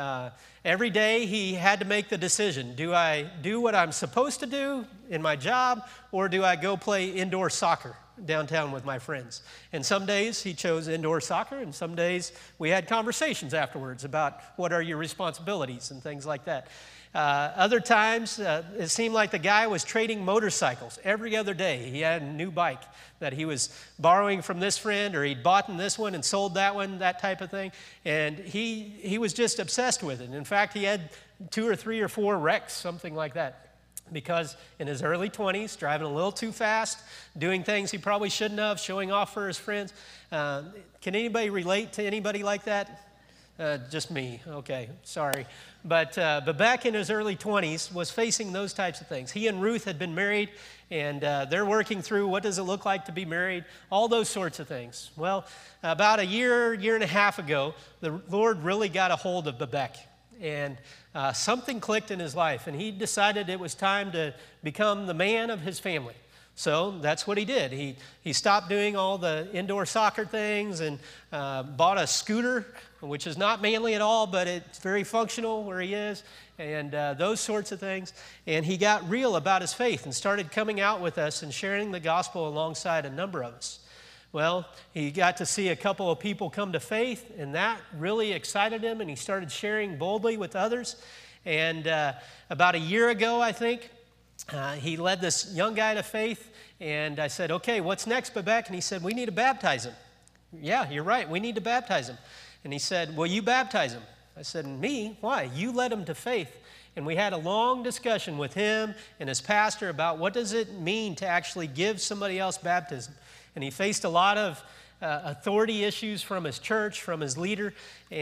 Every day he had to make the decision, do I do what I'm supposed to do in my job, or do I go play indoor soccer downtown with my friends? And some days he chose indoor soccer, and some days we had conversations afterwards about what are your responsibilities and things like that. Other times, it seemed like the guy was trading motorcycles every other day. He had a new bike that he was borrowing from this friend, or he'd bought this one and sold that one, that type of thing. And he was just obsessed with it. In fact, he had 2 or 3 or 4 wrecks, something like that. Because in his early 20s, driving a little too fast, doing things he probably shouldn't have, showing off for his friends. Can anybody relate to anybody like that? Just me. Okay, sorry. But back in his early 20s was facing those types of things. He and Ruth had been married, and they're working through what does it look like to be married, all those sorts of things. Well, about a year and a half ago, the Lord really got a hold of Bebek. And something clicked in his life, and he decided it was time to become the man of his family. So that's what he did. He stopped doing all the indoor soccer things and bought a scooter, which is not manly at all, but it's very functional where he is, and those sorts of things. And he got real about his faith and started coming out with us and sharing the gospel alongside a number of us. Well, he got to see a couple of people come to faith, and that really excited him, and he started sharing boldly with others. And about a year ago, I think, he led this young guy to faith, and I said, okay, what's next, Babek? And he said, we need to baptize him. Yeah, you're right, we need to baptize him. And he said, will you baptize him? I said, me? Why? You led him to faith. And we had a long discussion with him and his pastor about what does it mean to actually give somebody else baptism. And he faced a lot of authority issues from his church, from his leader.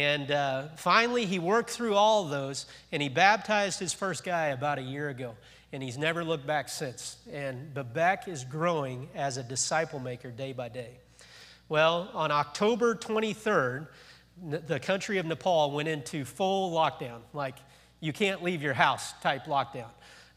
And finally, he worked through all of those, and he baptized his first guy about a year ago. And he's never looked back since. And Babek is growing as a disciple maker day by day. Well, on October 23rd, the country of Nepal went into full lockdown, like you can't leave your house type lockdown.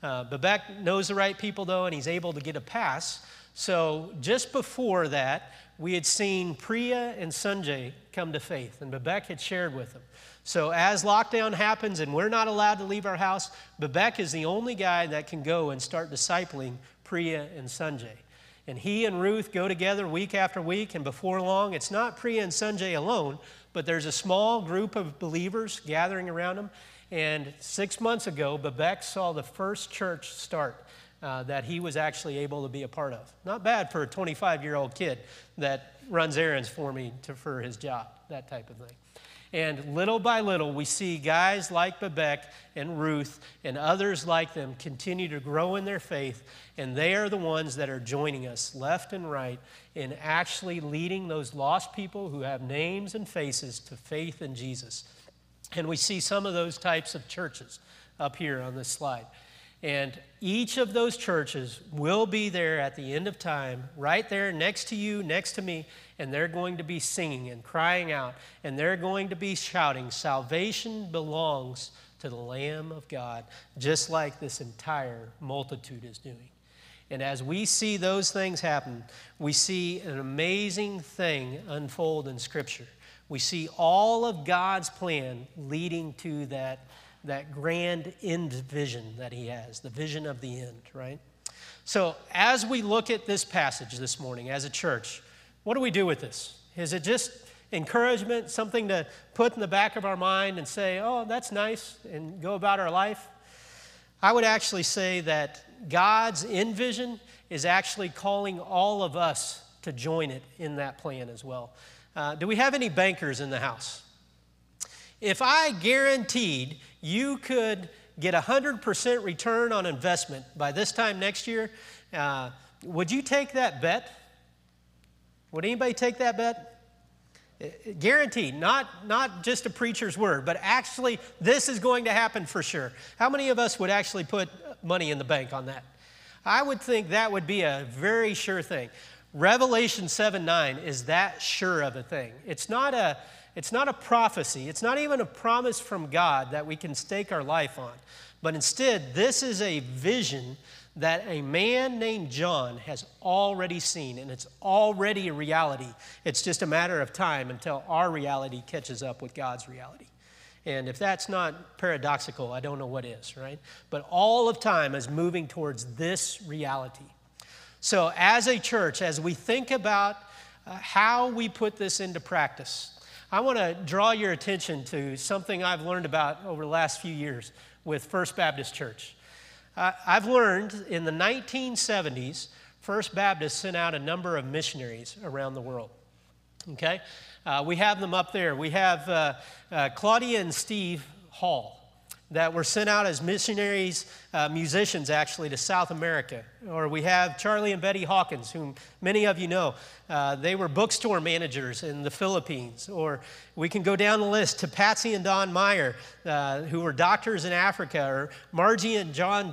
Babek knows the right people, though, and he's able to get a pass. So just before that, we had seen Priya and Sanjay come to faith, and Babek had shared with them. So as lockdown happens and we're not allowed to leave our house, Babek is the only guy that can go and start discipling Priya and Sanjay. And he and Ruth go together week after week, and before long, it's not Priya and Sanjay alone, but there's a small group of believers gathering around them. And 6 months ago, Babek saw the first church start that he was actually able to be a part of. Not bad for a 25-year-old kid that runs errands for me for his job, that type of thing. And little by little, we see guys like Babek and Ruth and others like them continue to grow in their faith, and they are the ones that are joining us left and right in actually leading those lost people who have names and faces to faith in Jesus. And we see some of those types of churches up here on this slide. And each of those churches will be there at the end of time, right there next to you, next to me, and they're going to be singing and crying out, and they're going to be shouting, salvation belongs to the Lamb of God, just like this entire multitude is doing. And as we see those things happen, we see an amazing thing unfold in Scripture. We see all of God's plan leading to that grand end vision that he has, the vision of the end, right? So as we look at this passage this morning as a church, what do we do with this? Is it just encouragement, something to put in the back of our mind and say, oh, that's nice, and go about our life? I would actually say that God's end vision is actually calling all of us to join it in that plan as well. Do we have any bankers in the house? If I guaranteed you could get 100% return on investment by this time next year, would you take that bet? Would anybody take that bet? Guaranteed, not just a preacher's word, but actually this is going to happen for sure. How many of us would actually put money in the bank on that? I would think that would be a very sure thing. Revelation 7:9 is that sure of a thing. It's not a prophecy. It's not even a promise from God that we can stake our life on. But instead, this is a vision that a man named John has already seen, and it's already a reality. It's just a matter of time until our reality catches up with God's reality. And if that's not paradoxical, I don't know what is, right? But all of time is moving towards this reality. So as a church, as we think about how we put this into practice, I want to draw your attention to something I've learned about over the last few years with First Baptist Church. I've learned in the 1970s, First Baptist sent out a number of missionaries around the world. Okay? We have them up there. We have Claudia and Steve Hall that were sent out as missionaries, musicians actually, to South America. Or we have Charlie and Betty Hawkins, whom many of you know. They were bookstore managers in the Philippines. Or we can go down the list to Patsy and Don Meyer, who were doctors in Africa. Or Margie and John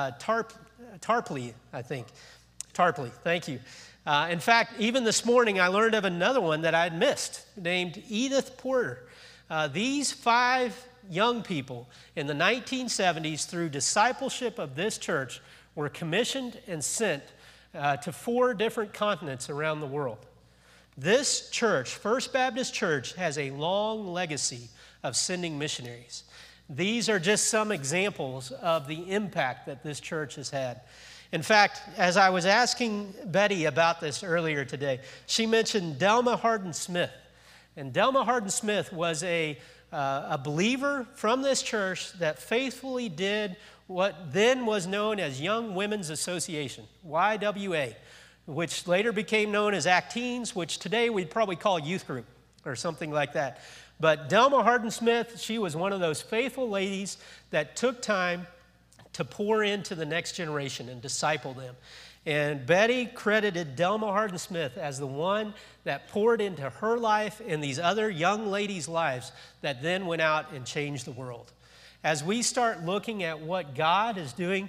Tarpley, I think. Tarpley, thank you. In fact, even this morning I learned of another one that I'd missed, named Edith Porter. These 5 young people in the 1970s, through discipleship of this church, were commissioned and sent to 4 different continents around the world. This church, First Baptist Church, has a long legacy of sending missionaries. These are just some examples of the impact that this church has had. In fact, as I was asking Betty about this earlier today, she mentioned Delma Hardin Smith. And Delma Hardin Smith was a a believer from this church that faithfully did what then was known as Young Women's Association, YWA, which later became known as Acteens, which today we'd probably call youth group or something like that. But Delma Hardin Smith, she was one of those faithful ladies that took time to pour into the next generation and disciple them. And Betty credited Delma Hardin Smith as the one that poured into her life and these other young ladies' lives that then went out and changed the world. As we start looking at what God is doing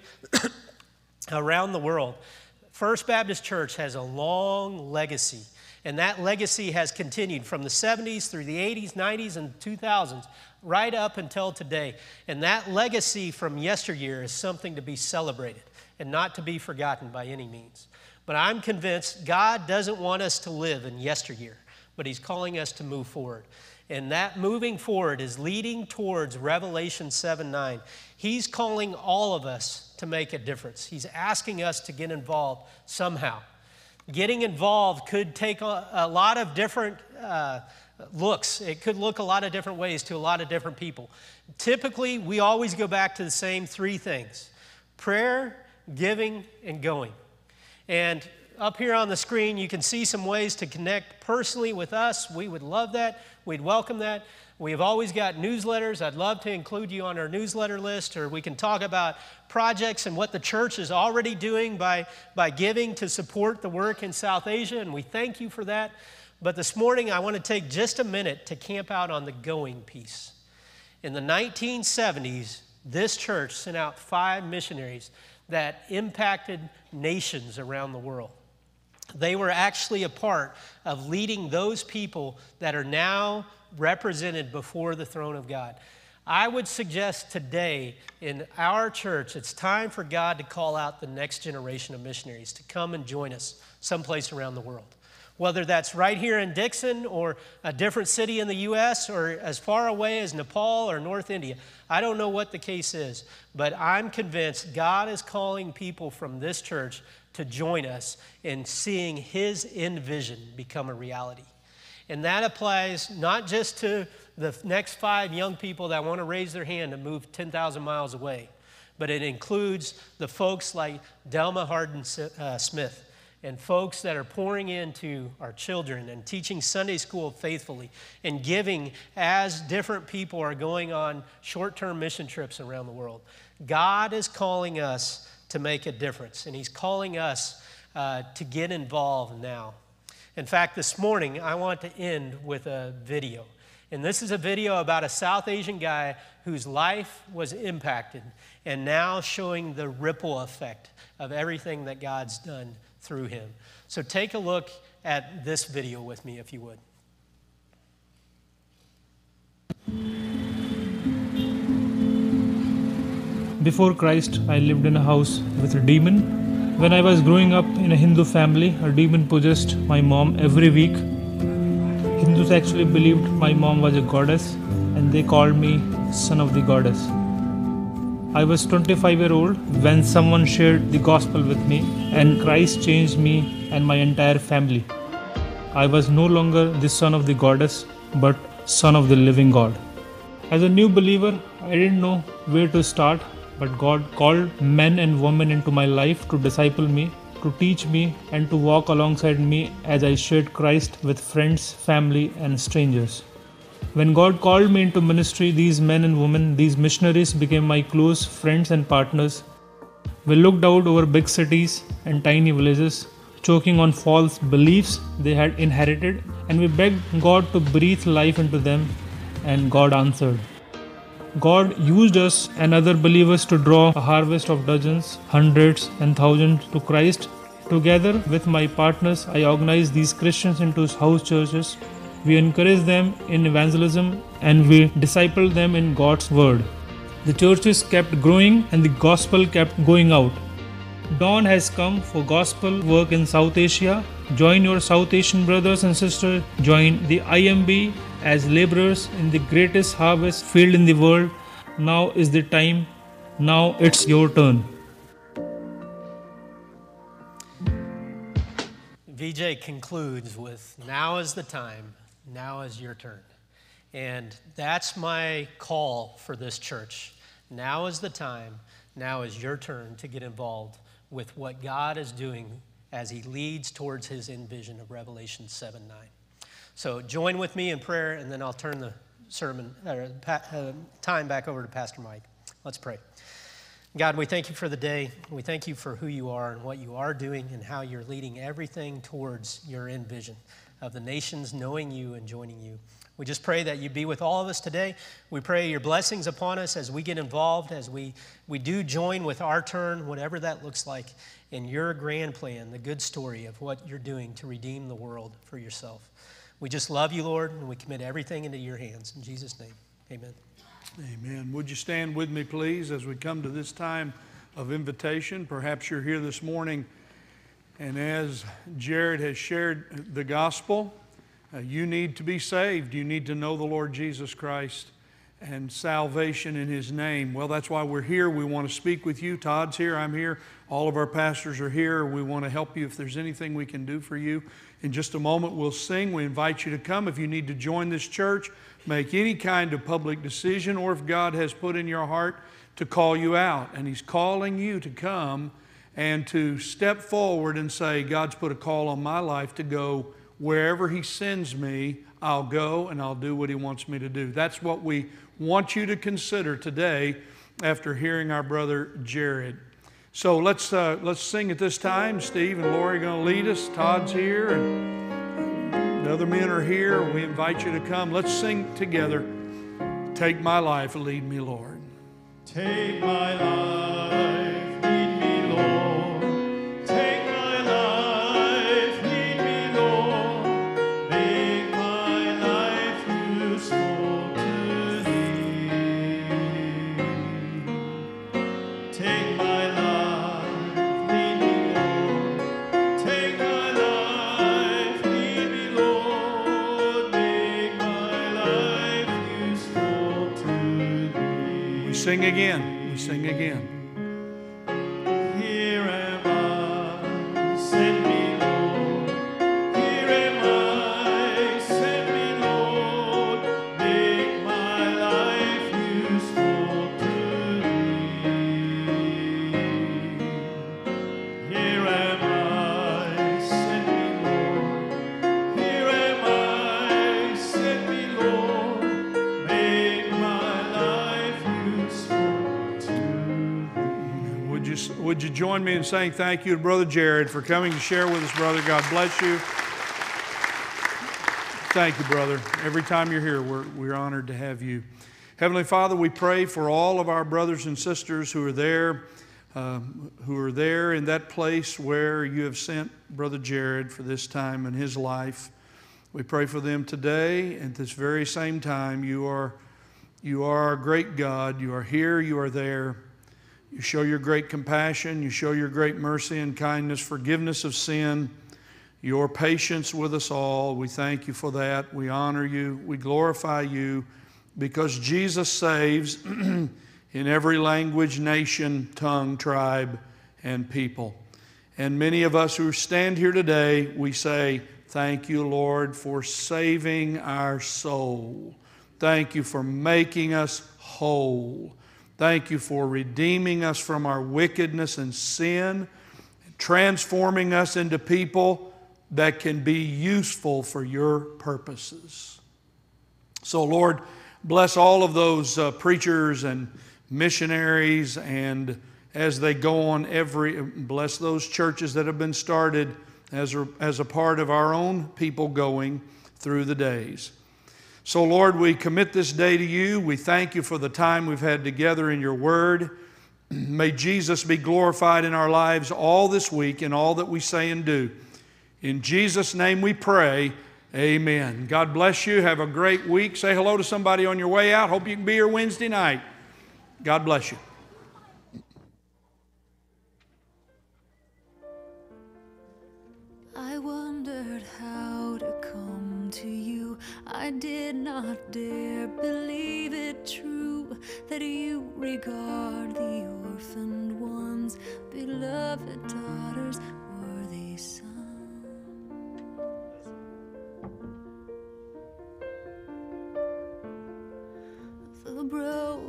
around the world, First Baptist Church has a long legacy, and that legacy has continued from the 70s through the 80s, 90s, and 2000s, right up until today. And that legacy from yesteryear is something to be celebrated and not to be forgotten by any means. But I'm convinced God doesn't want us to live in yesteryear, but He's calling us to move forward. And that moving forward is leading towards Revelation 7:9. He's calling all of us to make a difference. He's asking us to get involved somehow. Getting involved could take a lot of different looks. It could look a lot of different ways to a lot of different people. Typically, we always go back to the same three things: prayer, giving, and going. And up here on the screen, you can see some ways to connect personally with us. We would love that. We'd welcome that. We have always got newsletters. I'd love to include you on our newsletter list, or we can talk about projects and what the church is already doing by giving to support the work in South Asia, and we thank you for that. But this morning, I want to take just a minute to camp out on the going piece. In the 1970s, this church sent out 5 missionaries that impacted nations around the world. They were actually a part of leading those people that are now represented before the throne of God. I would suggest today in our church, it's time for God to call out the next generation of missionaries to come and join us someplace around the world. Whether that's right here in Dixon or a different city in the U.S. or as far away as Nepal or North India. I don't know what the case is, but I'm convinced God is calling people from this church to join us in seeing His end vision become a reality. And that applies not just to the next 5 young people that want to raise their hand and move 10,000 miles away, but it includes the folks like Delma Hardin Smith and folks that are pouring into our children and teaching Sunday school faithfully and giving as different people are going on short-term mission trips around the world. God is calling us to make a difference, and He's calling us to get involved now. In fact, this morning, I want to end with a video. And this is a video about a South Asian guy whose life was impacted and now showing the ripple effect of everything that God's done through him. So take a look at this video with me, if you would. Before Christ, I lived in a house with a demon. When I was growing up in a Hindu family, a demon possessed my mom every week. Hindus actually believed my mom was a goddess, and they called me son of the goddess. I was 25-year-old when someone shared the gospel with me, and Christ changed me and my entire family. I was no longer the son of the goddess, but son of the living God. As a new believer, I didn't know where to start, but God called men and women into my life to disciple me, to teach me, and to walk alongside me as I shared Christ with friends, family, and strangers. When God called me into ministry, these men and women, these missionaries became my close friends and partners. We looked out over big cities and tiny villages, choking on false beliefs they had inherited, and we begged God to breathe life into them, and God answered. God used us and other believers to draw a harvest of dozens, hundreds, and thousands to Christ. Together with my partners, I organized these Christians into house churches. We encouraged them in evangelism, and we discipled them in God's word. The churches kept growing and the gospel kept going out. Dawn has come for gospel work in South Asia. Join your South Asian brothers and sisters. Join the IMB as laborers in the greatest harvest field in the world. Now is the time. Now it's your turn. VJ concludes with, now is the time. Now is your turn. And that's my call for this church. Now is the time. Now is your turn to get involved with what God is doing as he leads towards his end vision of Revelation 7:9. So join with me in prayer, and then I'll turn the time back over to Pastor Mike. Let's pray. God, we thank you for the day. We thank you for who you are and what you are doing and how you're leading everything towards your end vision of the nations knowing you and joining you. We just pray that you be with all of us today. We pray your blessings upon us as we get involved, as we do join with our turn, whatever that looks like, in your grand plan, the good story of what you're doing to redeem the world for yourself. We just love you, Lord, and we commit everything into your hands. In Jesus' name, amen. Amen. Would you stand with me, please, as we come to this time of invitation? Perhaps you're here this morning, and as Jared has shared the gospel, you need to be saved. You need to know the Lord Jesus Christ and salvation in his name. Well, that's why we're here. We want to speak with you. Todd's here. I'm here. All of our pastors are here. We want to help you if there's anything we can do for you. In just a moment, we'll sing. We invite you to come. If you need to join this church, make any kind of public decision, or if God has put in your heart to call you out, and he's calling you to come and to step forward and say, God's put a call on my life to go wherever he sends me. I'll go and I'll do what he wants me to do. That's what we want you to consider today after hearing our brother Jared. So let's sing at this time. Steve and Lori are going to lead us. Todd's here and the other men are here. We invite you to come. Let's sing together. Take my life, lead me, Lord. Take my life, lead me, Lord. Take my life, lead me, Lord. Make my life useful to thee. Take my life, lead me, Lord. Take my life, lead me, Lord. Make my life useful to thee. We sing again. We sing again. Here am I, send me, Lord. Here am I, send me, Lord. Make my life useful to thee. Here am I, send me, Lord. Here am I, send me, Lord. Make my life useful to thee. Would you join me in saying thank you to Brother Jared for coming to share with us, brother. God bless you. Thank you, brother. Every time you're here, we're honored to have you. Heavenly Father, we pray for all of our brothers and sisters who are there in that place where you have sent Brother Jared for this time in his life. We pray for them today. At this very same time, you are our great God. You are here. You are there. You show your great compassion. You show your great mercy and kindness, forgiveness of sin, your patience with us all. We thank you for that. We honor you. We glorify you because Jesus saves in every language, nation, tongue, tribe, and people. And many of us who stand here today, we say, thank you, Lord, for saving our soul. Thank you for making us whole. Thank you for redeeming us from our wickedness and sin, transforming us into people that can be useful for your purposes. So, Lord, bless all of those preachers and missionaries, and as they go on bless those churches that have been started as a part of our own people going through the days. So, Lord, we commit this day to you. We thank you for the time we've had together in your word. May Jesus be glorified in our lives all this week in all that we say and do. In Jesus' name we pray, amen. God bless you. Have a great week. Say hello to somebody on your way out. Hope you can be here Wednesday night. God bless you. I wondered how to come to you. I did not dare believe it true that you regard the orphaned ones, beloved daughters, worthy sons.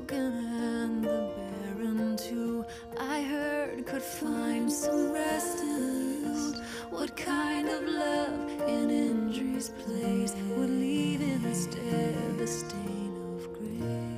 broken and the barren too, I heard could find some rest in you. What kind of love in injury's place would leave instead the stain of grace?